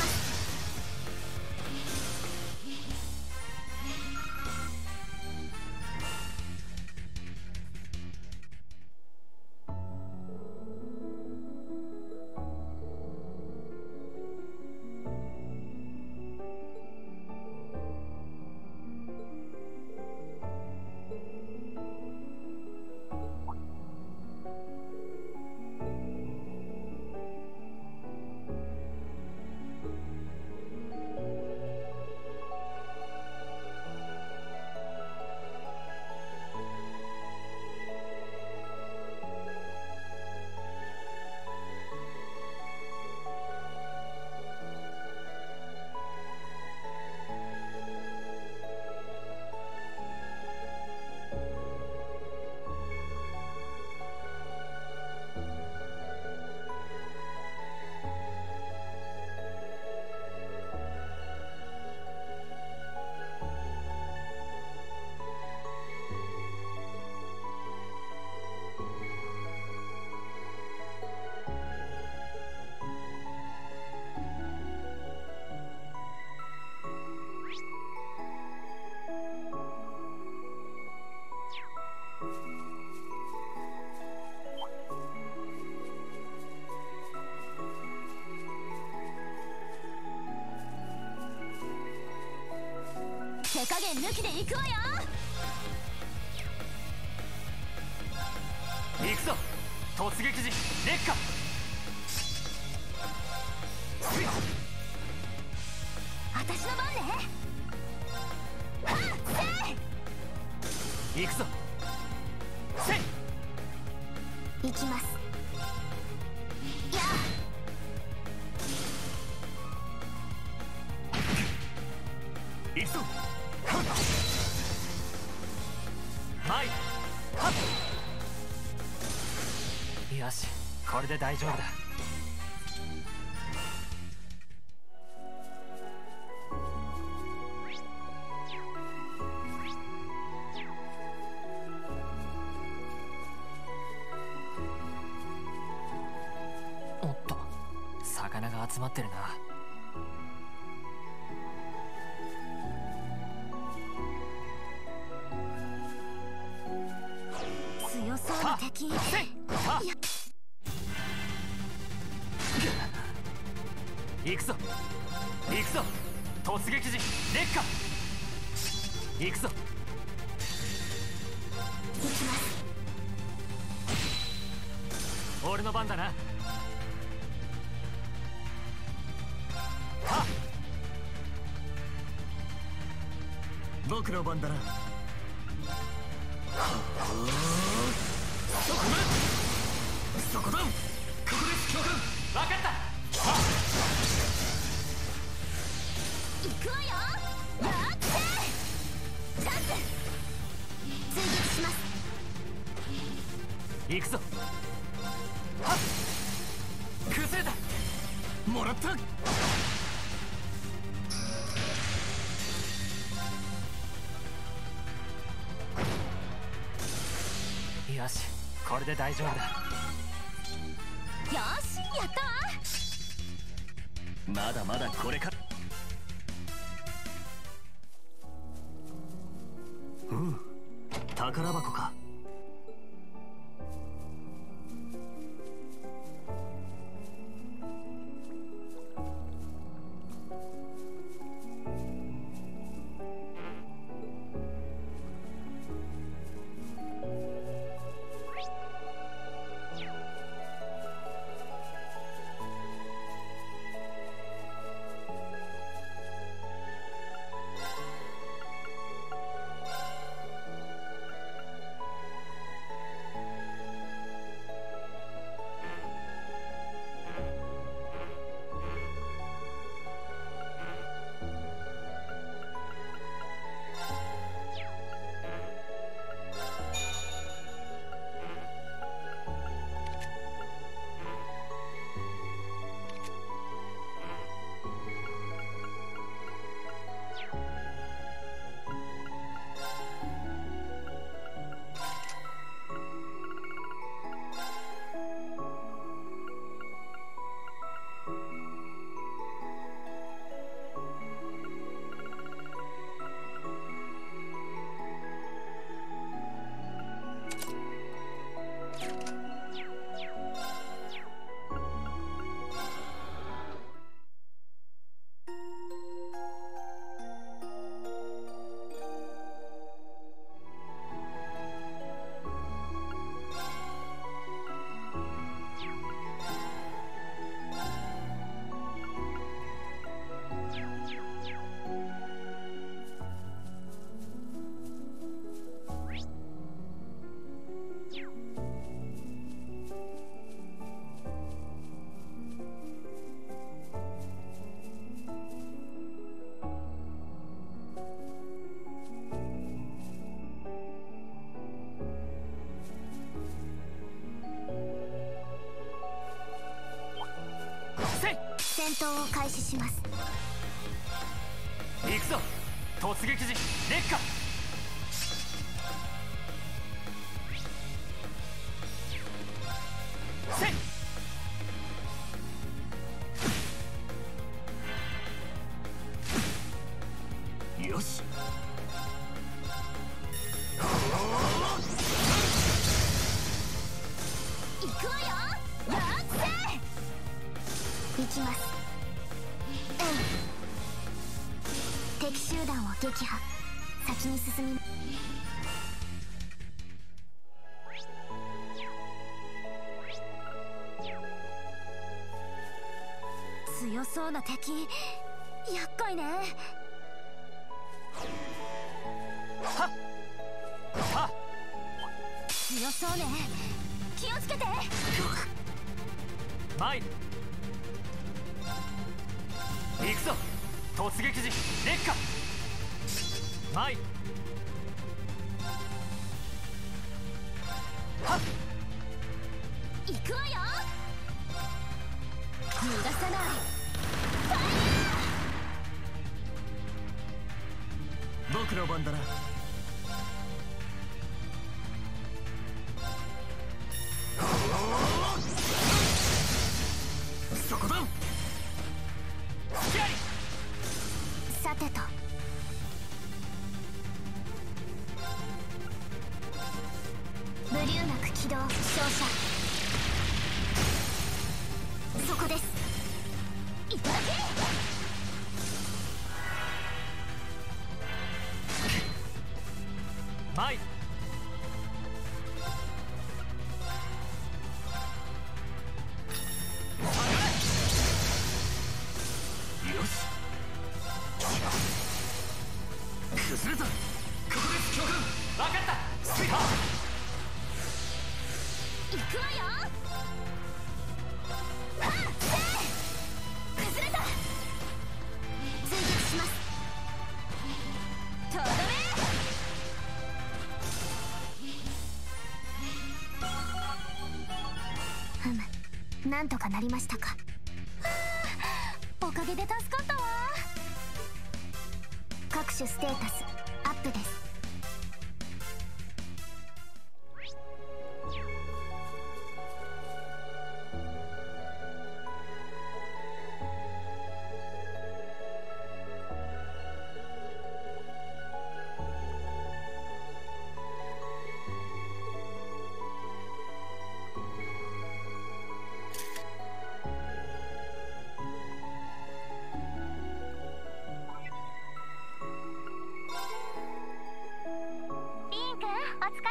手加減抜きで行くわよ。 行くぞ。突撃時烈火。 私の番ね。はっせ行くぞ。せい。 行きます。や行くぞ。参る。はっ。よし、これで大丈夫だ。おっと、魚が集まってるな。 強そうな敵。 行くぞ。行くぞ。突撃時烈火。行くぞ。 行きます。 俺の番だな。はっ。 僕の番だな。 そこだ。そこだ。ここです教官。分かった。 行くわよ。やってチャンス。追撃します。 行くぞ。はっ。崩れた。 もらった。 よし、これで大丈夫だ。 よし、やったわ。 まだまだこれから。宝箱か。 開始します。 行くぞ突撃時烈火。せいよし行くわよ。やっせ行きます。敵集団を撃破。先に進み。強そうな敵、厄介ね。 はっはっ強そうね。気をつけて。 前に行くぞ突撃時烈火。前にはっ行くわよ。逃がさない。 僕の番だな。そこだ。 さてと、ブリュー膜起動。照射。そこです。いただけ。 前によし崩れた。ここです教官。分かった。スイカ行くわよ。はっ崩れた。追撃します。とどめ。なんとかなりましたか。おかげで助かったわ。各種ステータスアップです。お疲れ。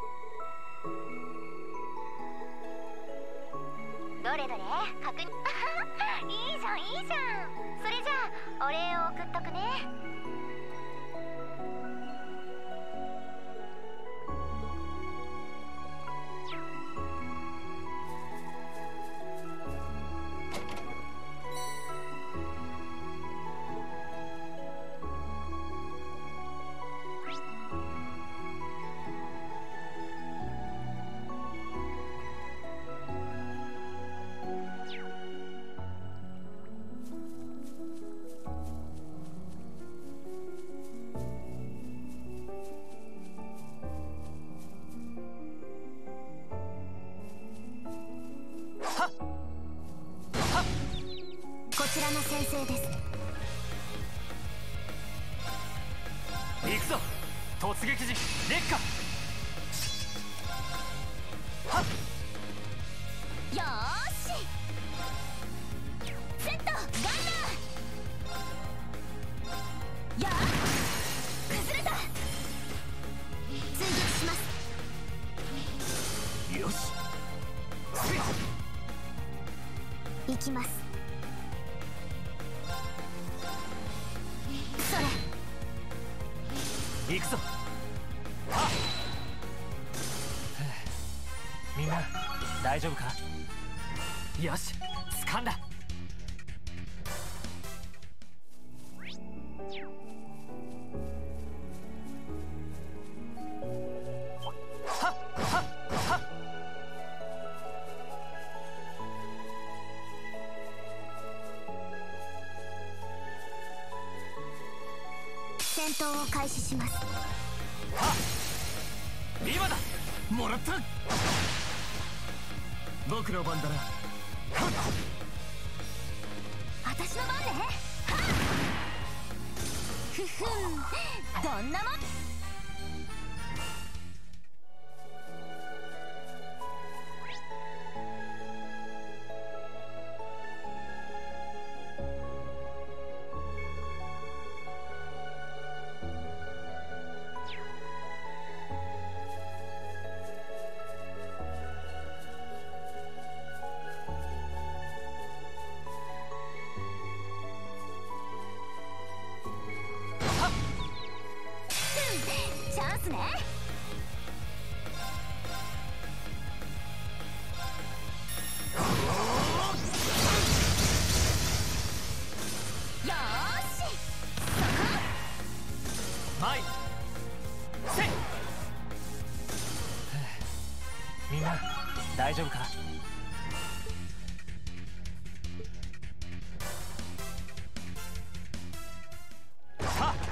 どれどれ確認。いいじゃんいいじゃん。それじゃあお礼を送っとくね。こちらの先生です。 行くぞ突撃時烈火。はっよーし。セットガンダー。やあ崩れた。追撃します。 よし行きます。それ。 行くぞ。はっみんな大丈夫か。よし掴んだ。はっはっはっ戦闘を開始します。 はっ、今だ。もらった。 僕の番だな。 私の番ね。ふふん、どんなもん。チャンスね。よーし、 はい。せい。みんな大丈夫か。はっ。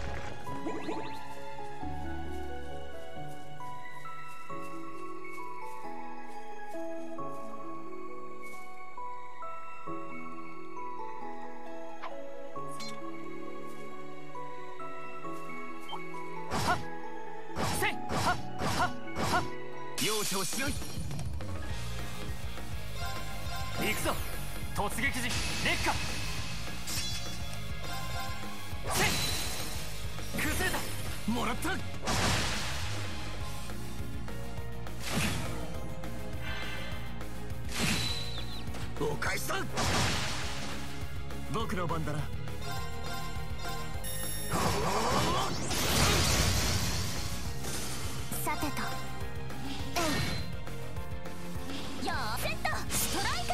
容赦をしない。 行くぞ、突撃時烈火。せい。崩れた。 もらった。お返しだ。僕の番だな。 さてと、 よーセットストライカー。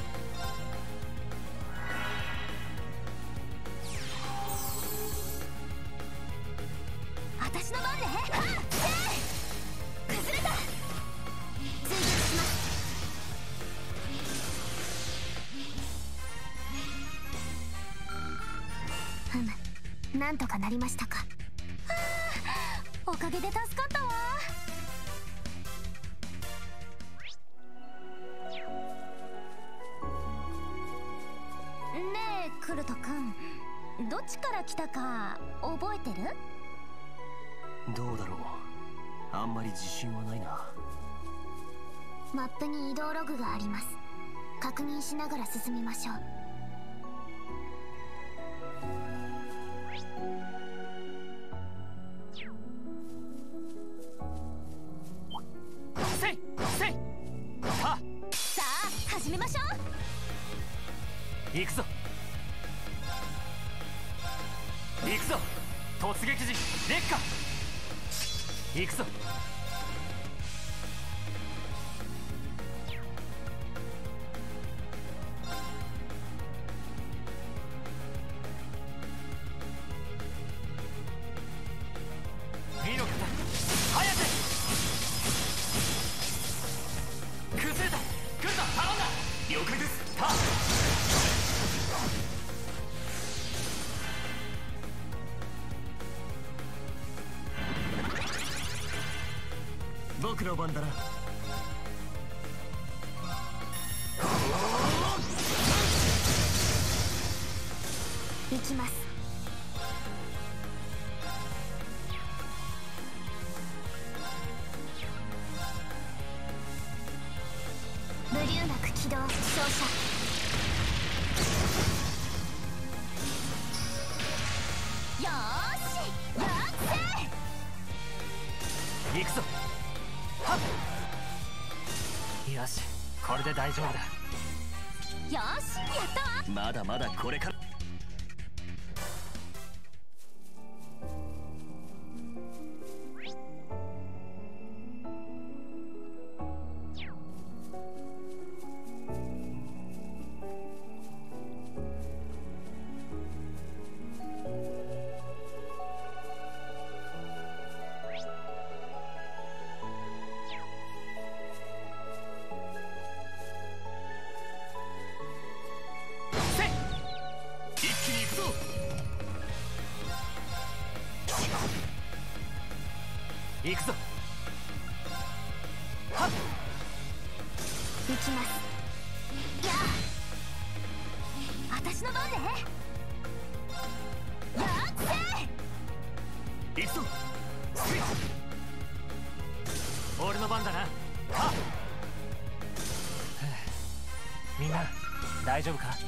私の番ね。はっ、崩れた。 追撃します。ふむ、なんとかなりましたか。 おかげで助かったわ。ねえクルト君、どっちから来たか覚えてる？ どうだろう。あんまり自信はないな。 マップに移動ログがあります。確認しながら進みましょう。 せいせい。はっ。 さあ始めましょう。 行くぞ。行くぞ、突撃時烈火。行くぞ。身の方早く。崩れた。来るぞ、頼んだ。 了解です。 はっ。 僕の番だな。 行きます。ブリュー膜起動。照射。 よーし、やっせ。 行くぞ。はっ。よし、これで大丈夫だ。 よし、やったわ。 まだまだこれから。 行くぞ。 はっ行きます。やあ私の番ね。やっせ行くぞ。俺の番だな。はっみんな大丈夫か。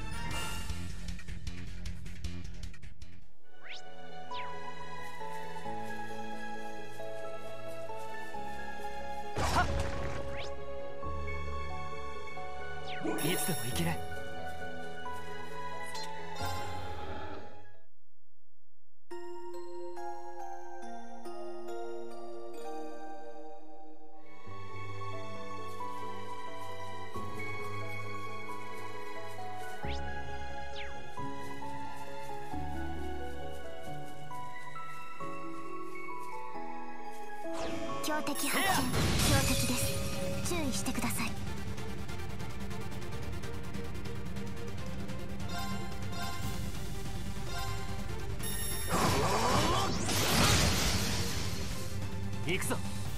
いつでも行ける。 強敵発見。強敵です。注意してください。 行くぞ。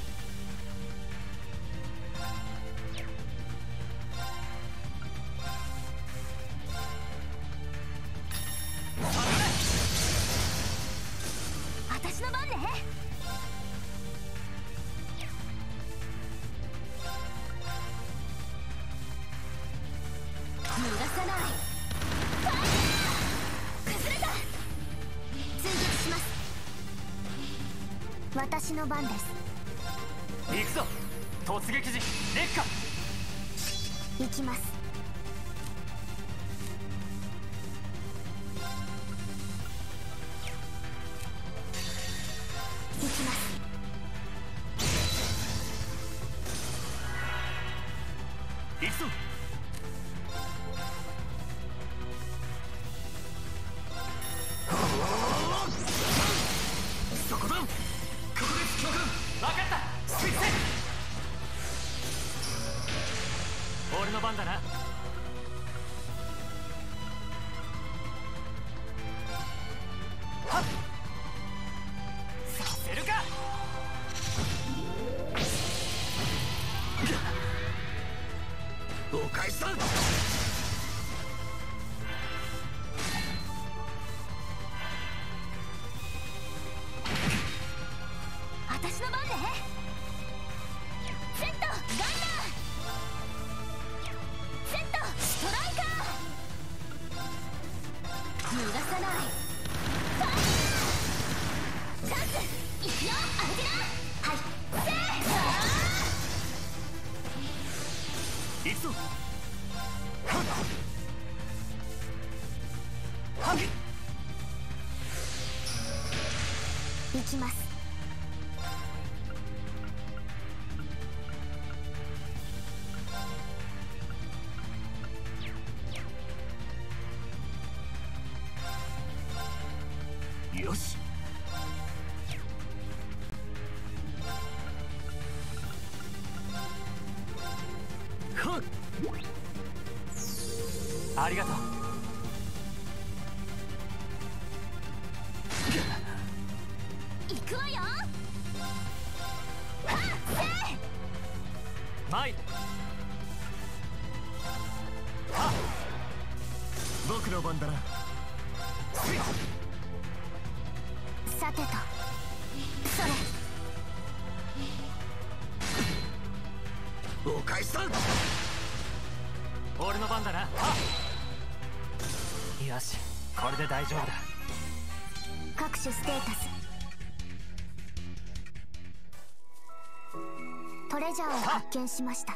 私の番ね。逃がさない。ファイヤー崩れた。追撃します。私の番です。 行くぞ。突撃時烈火。 行きます。行きます。 行くぞ。そこだ。ここで強軍。分かった。スイッチ。俺の番だな。はっさせるか。お返しだ。 私の番ね。セットガンナー。セットストライカー。逃がさない。ファイヤーチャンス。いくよアルテナ。はいせー。 行くぞ。 行きます。 よし。はっありがとう。 行くわよ。はっせー。 マイル。 はっ僕の番だな。 さてとそれ。 お返しだ。 俺の番だな。はっよし、これで大丈夫だ。 各種ステータス。トレジャーを発見しました。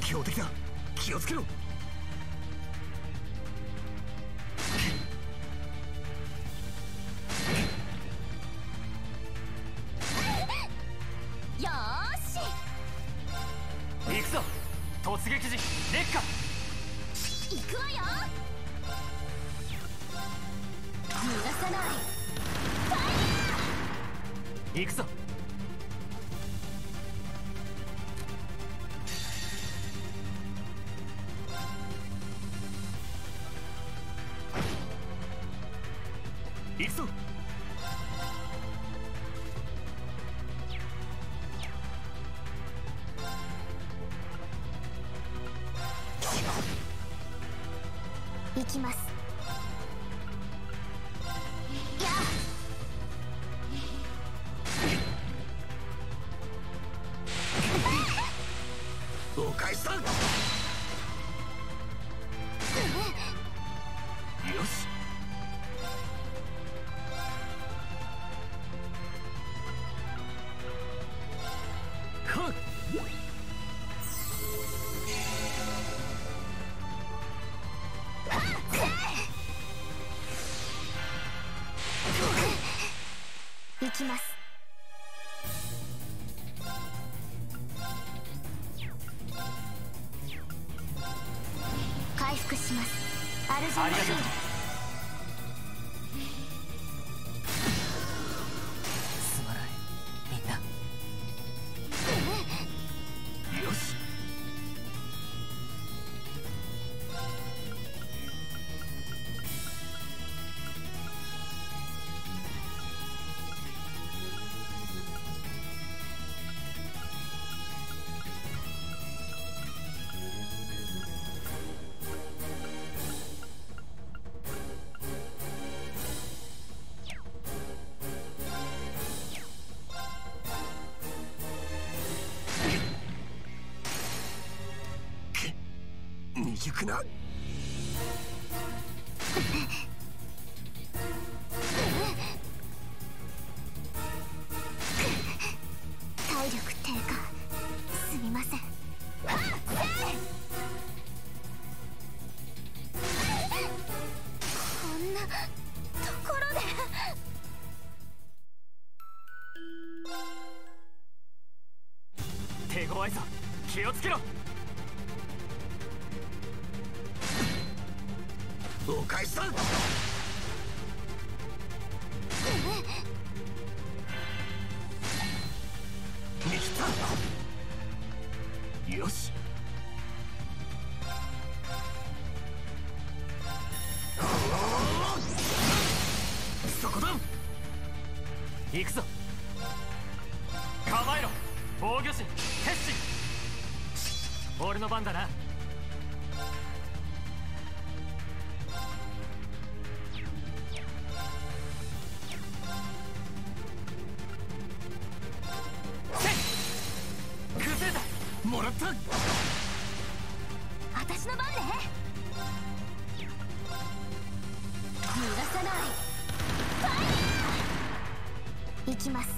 強敵だ。気をつけろ。 よーし、 行くぞ突撃時烈火。 行くわよ。逃がさない。ファイヤー。 行くぞ。 行くぞ。 行きます。やお返しだ。よし。はっ。 行きます。回復します。アルジェンシール。 すまないみんな。 よし。未熟な。 体力低下。すみません。こんなところで。 手強いぞ気をつけろ。 お返しだ。見切った。よし。そこだ。 行くぞ。構えろ防御神決心。俺の番だな。 もらった。 私の番ね。逃がさない。ファイヤー。行きます。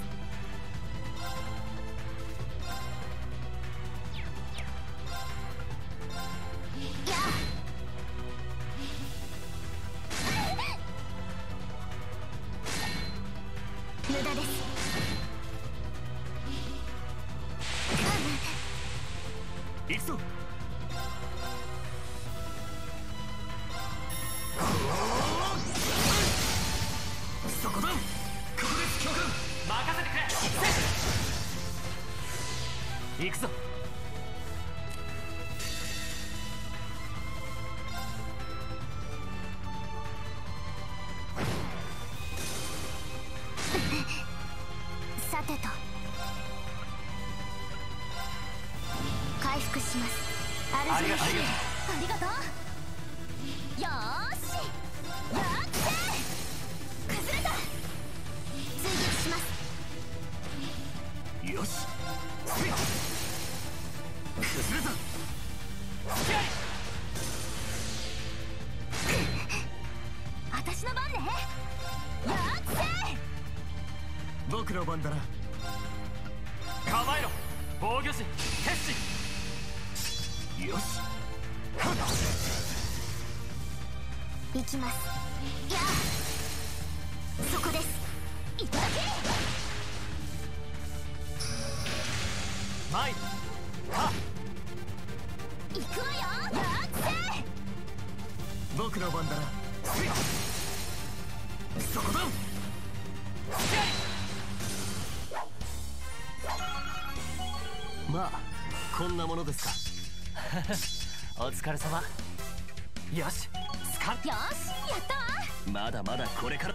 やあ。無駄です。 行くぞ。そこだ。ここです教官。 任せてくれ。行くぞ。 さてと回復します。アルジェンシール。ありがとう。よーし、やって崩れた。追撃します。 よし。崩れた。 私の番ね。やって僕の番だな。 構えろ防御神決心。 よよし。 行きます。やあ、そこです。いただけ。 マイは行くわよ。やっせ。 僕の番だな。そこだ。まあこんなものですお疲れ様。よしスカン。 よし、やったわ。 か。まだまだこれから。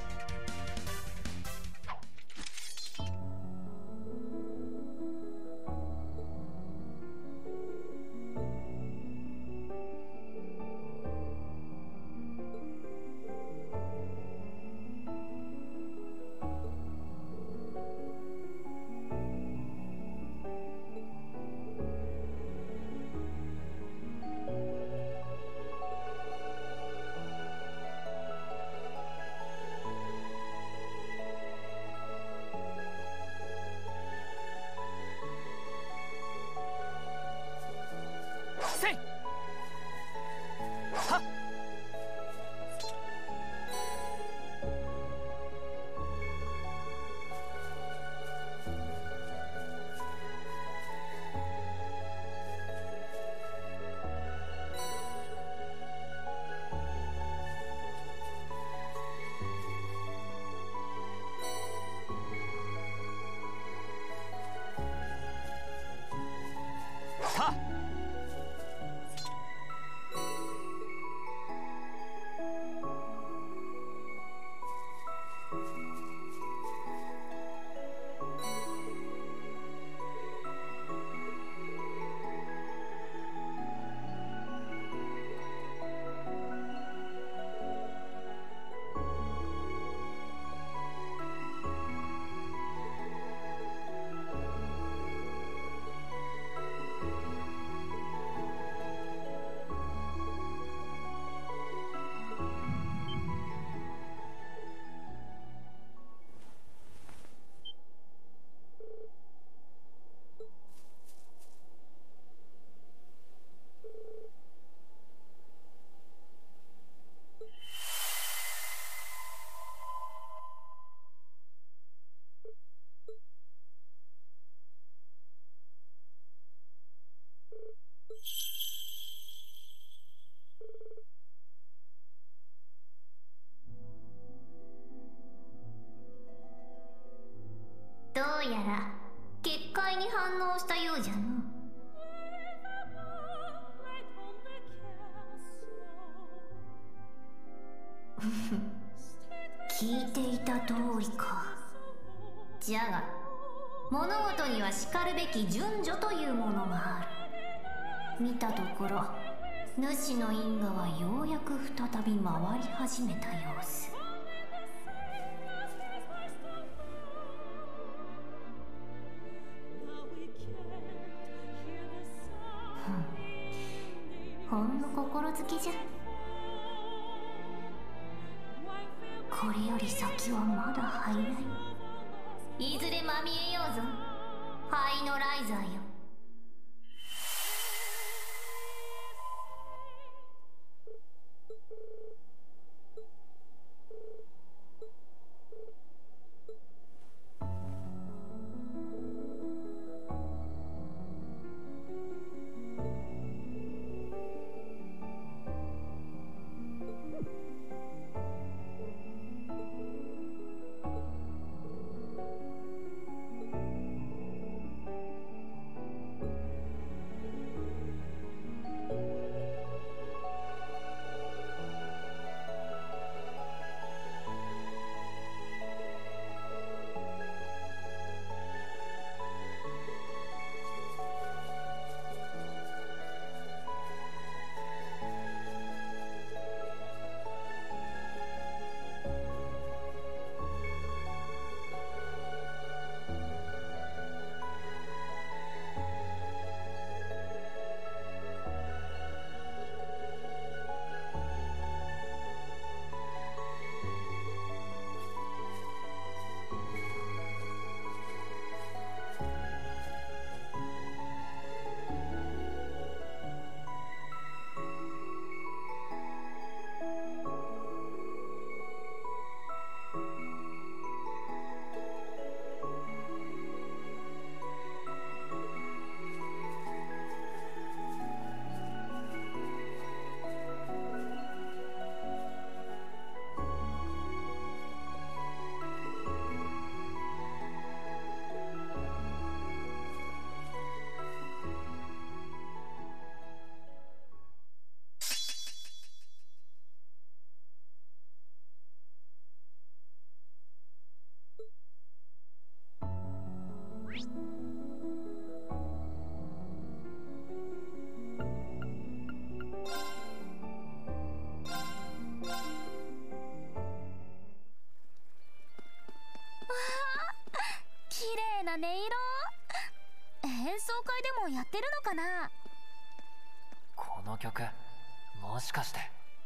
せいはっ。はっ。 どうやら結界に反応したようじゃの。聞いていた通りか。じゃが物事にはしかるべき順序というものがある。見たところ主の因果はようやく再び回り始めた様子。ほんの心づきじゃ。これより先はまだ早い。いずれまみえようぞ、灰のライザーよ。 やってるのかな。 この曲もしかして。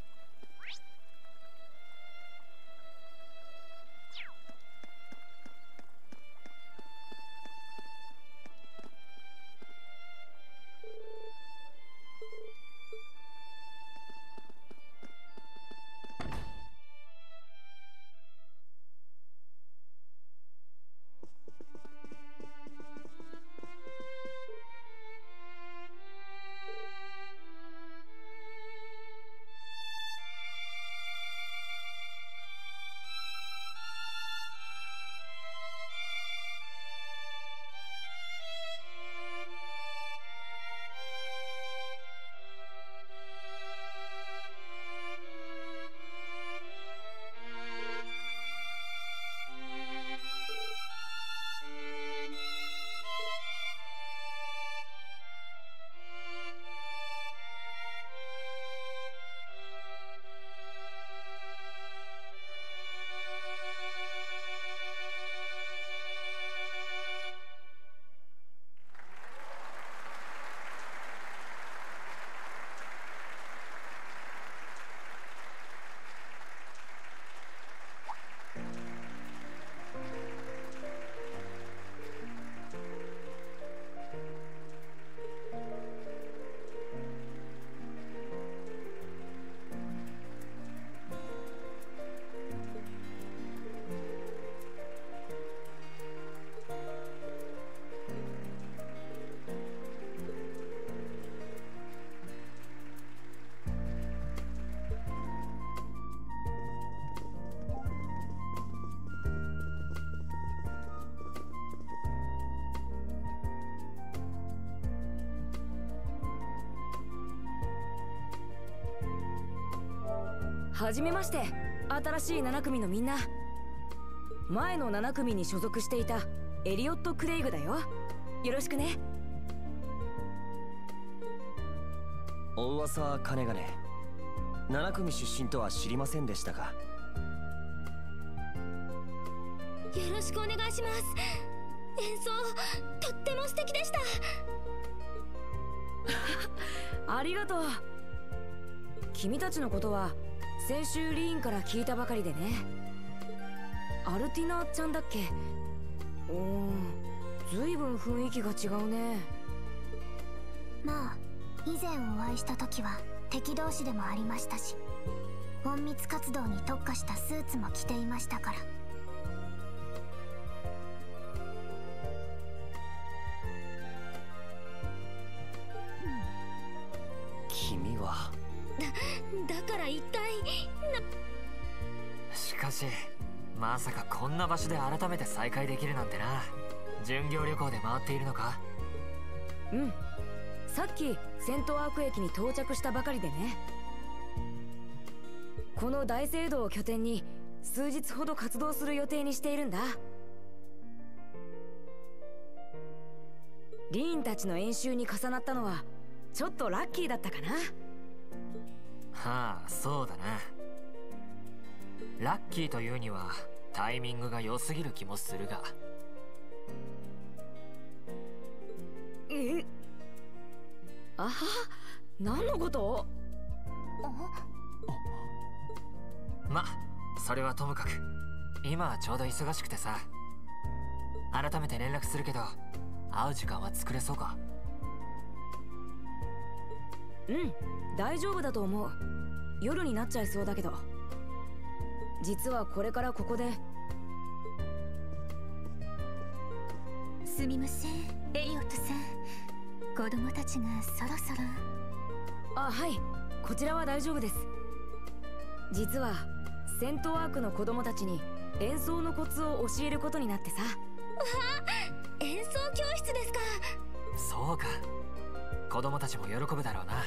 はじめまして、新しい7組のみんな。前の7組に所属していたエリオット・クレイグだよ。よろしくね。 お噂はかねがね。7組出身とは知りませんでしたが。 よろしくお願いします。演奏とっても素敵でしたありがとう。君たちのことは先週リーンから聞いたばかりでね。アルティナちゃんだっけ。ずいぶん雰囲気が違うね。 まあ以前お会いした時は敵同士でもありましたし、隠密活動に特化したスーツも着ていましたから。 君はだから一体しかしまさかこんな場所で改めて再会できるなんてな。巡業旅行で回っているのか。 うん、さっきセントワーク駅に到着したばかりでね。この大聖堂を拠点に数日ほど活動する予定にしているんだ。リーンたちの演習に重なったのはちょっとラッキーだったかな。 はあ、そうだな。ラッキーというにはタイミングが良すぎる気もするが。 あは、何のこと？ ま、それはともかく今はちょうど忙しくてさ。改めて連絡するけど会う時間は作れそうか？ うん、大丈夫だと思う。夜になっちゃいそうだけど。実はこれからここで。 すみません、エリオットさん。子供たちがそろそろ。 あ、はい、こちらは大丈夫です。実はセントワークの子供たちに演奏のコツを教えることになってさ。わあ、演奏教室ですか。 そうか、子供たちも喜ぶだろうな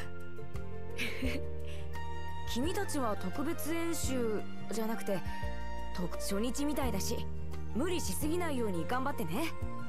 君たちは特別演習じゃなくて初日みたいだし、無理しすぎないように頑張ってね。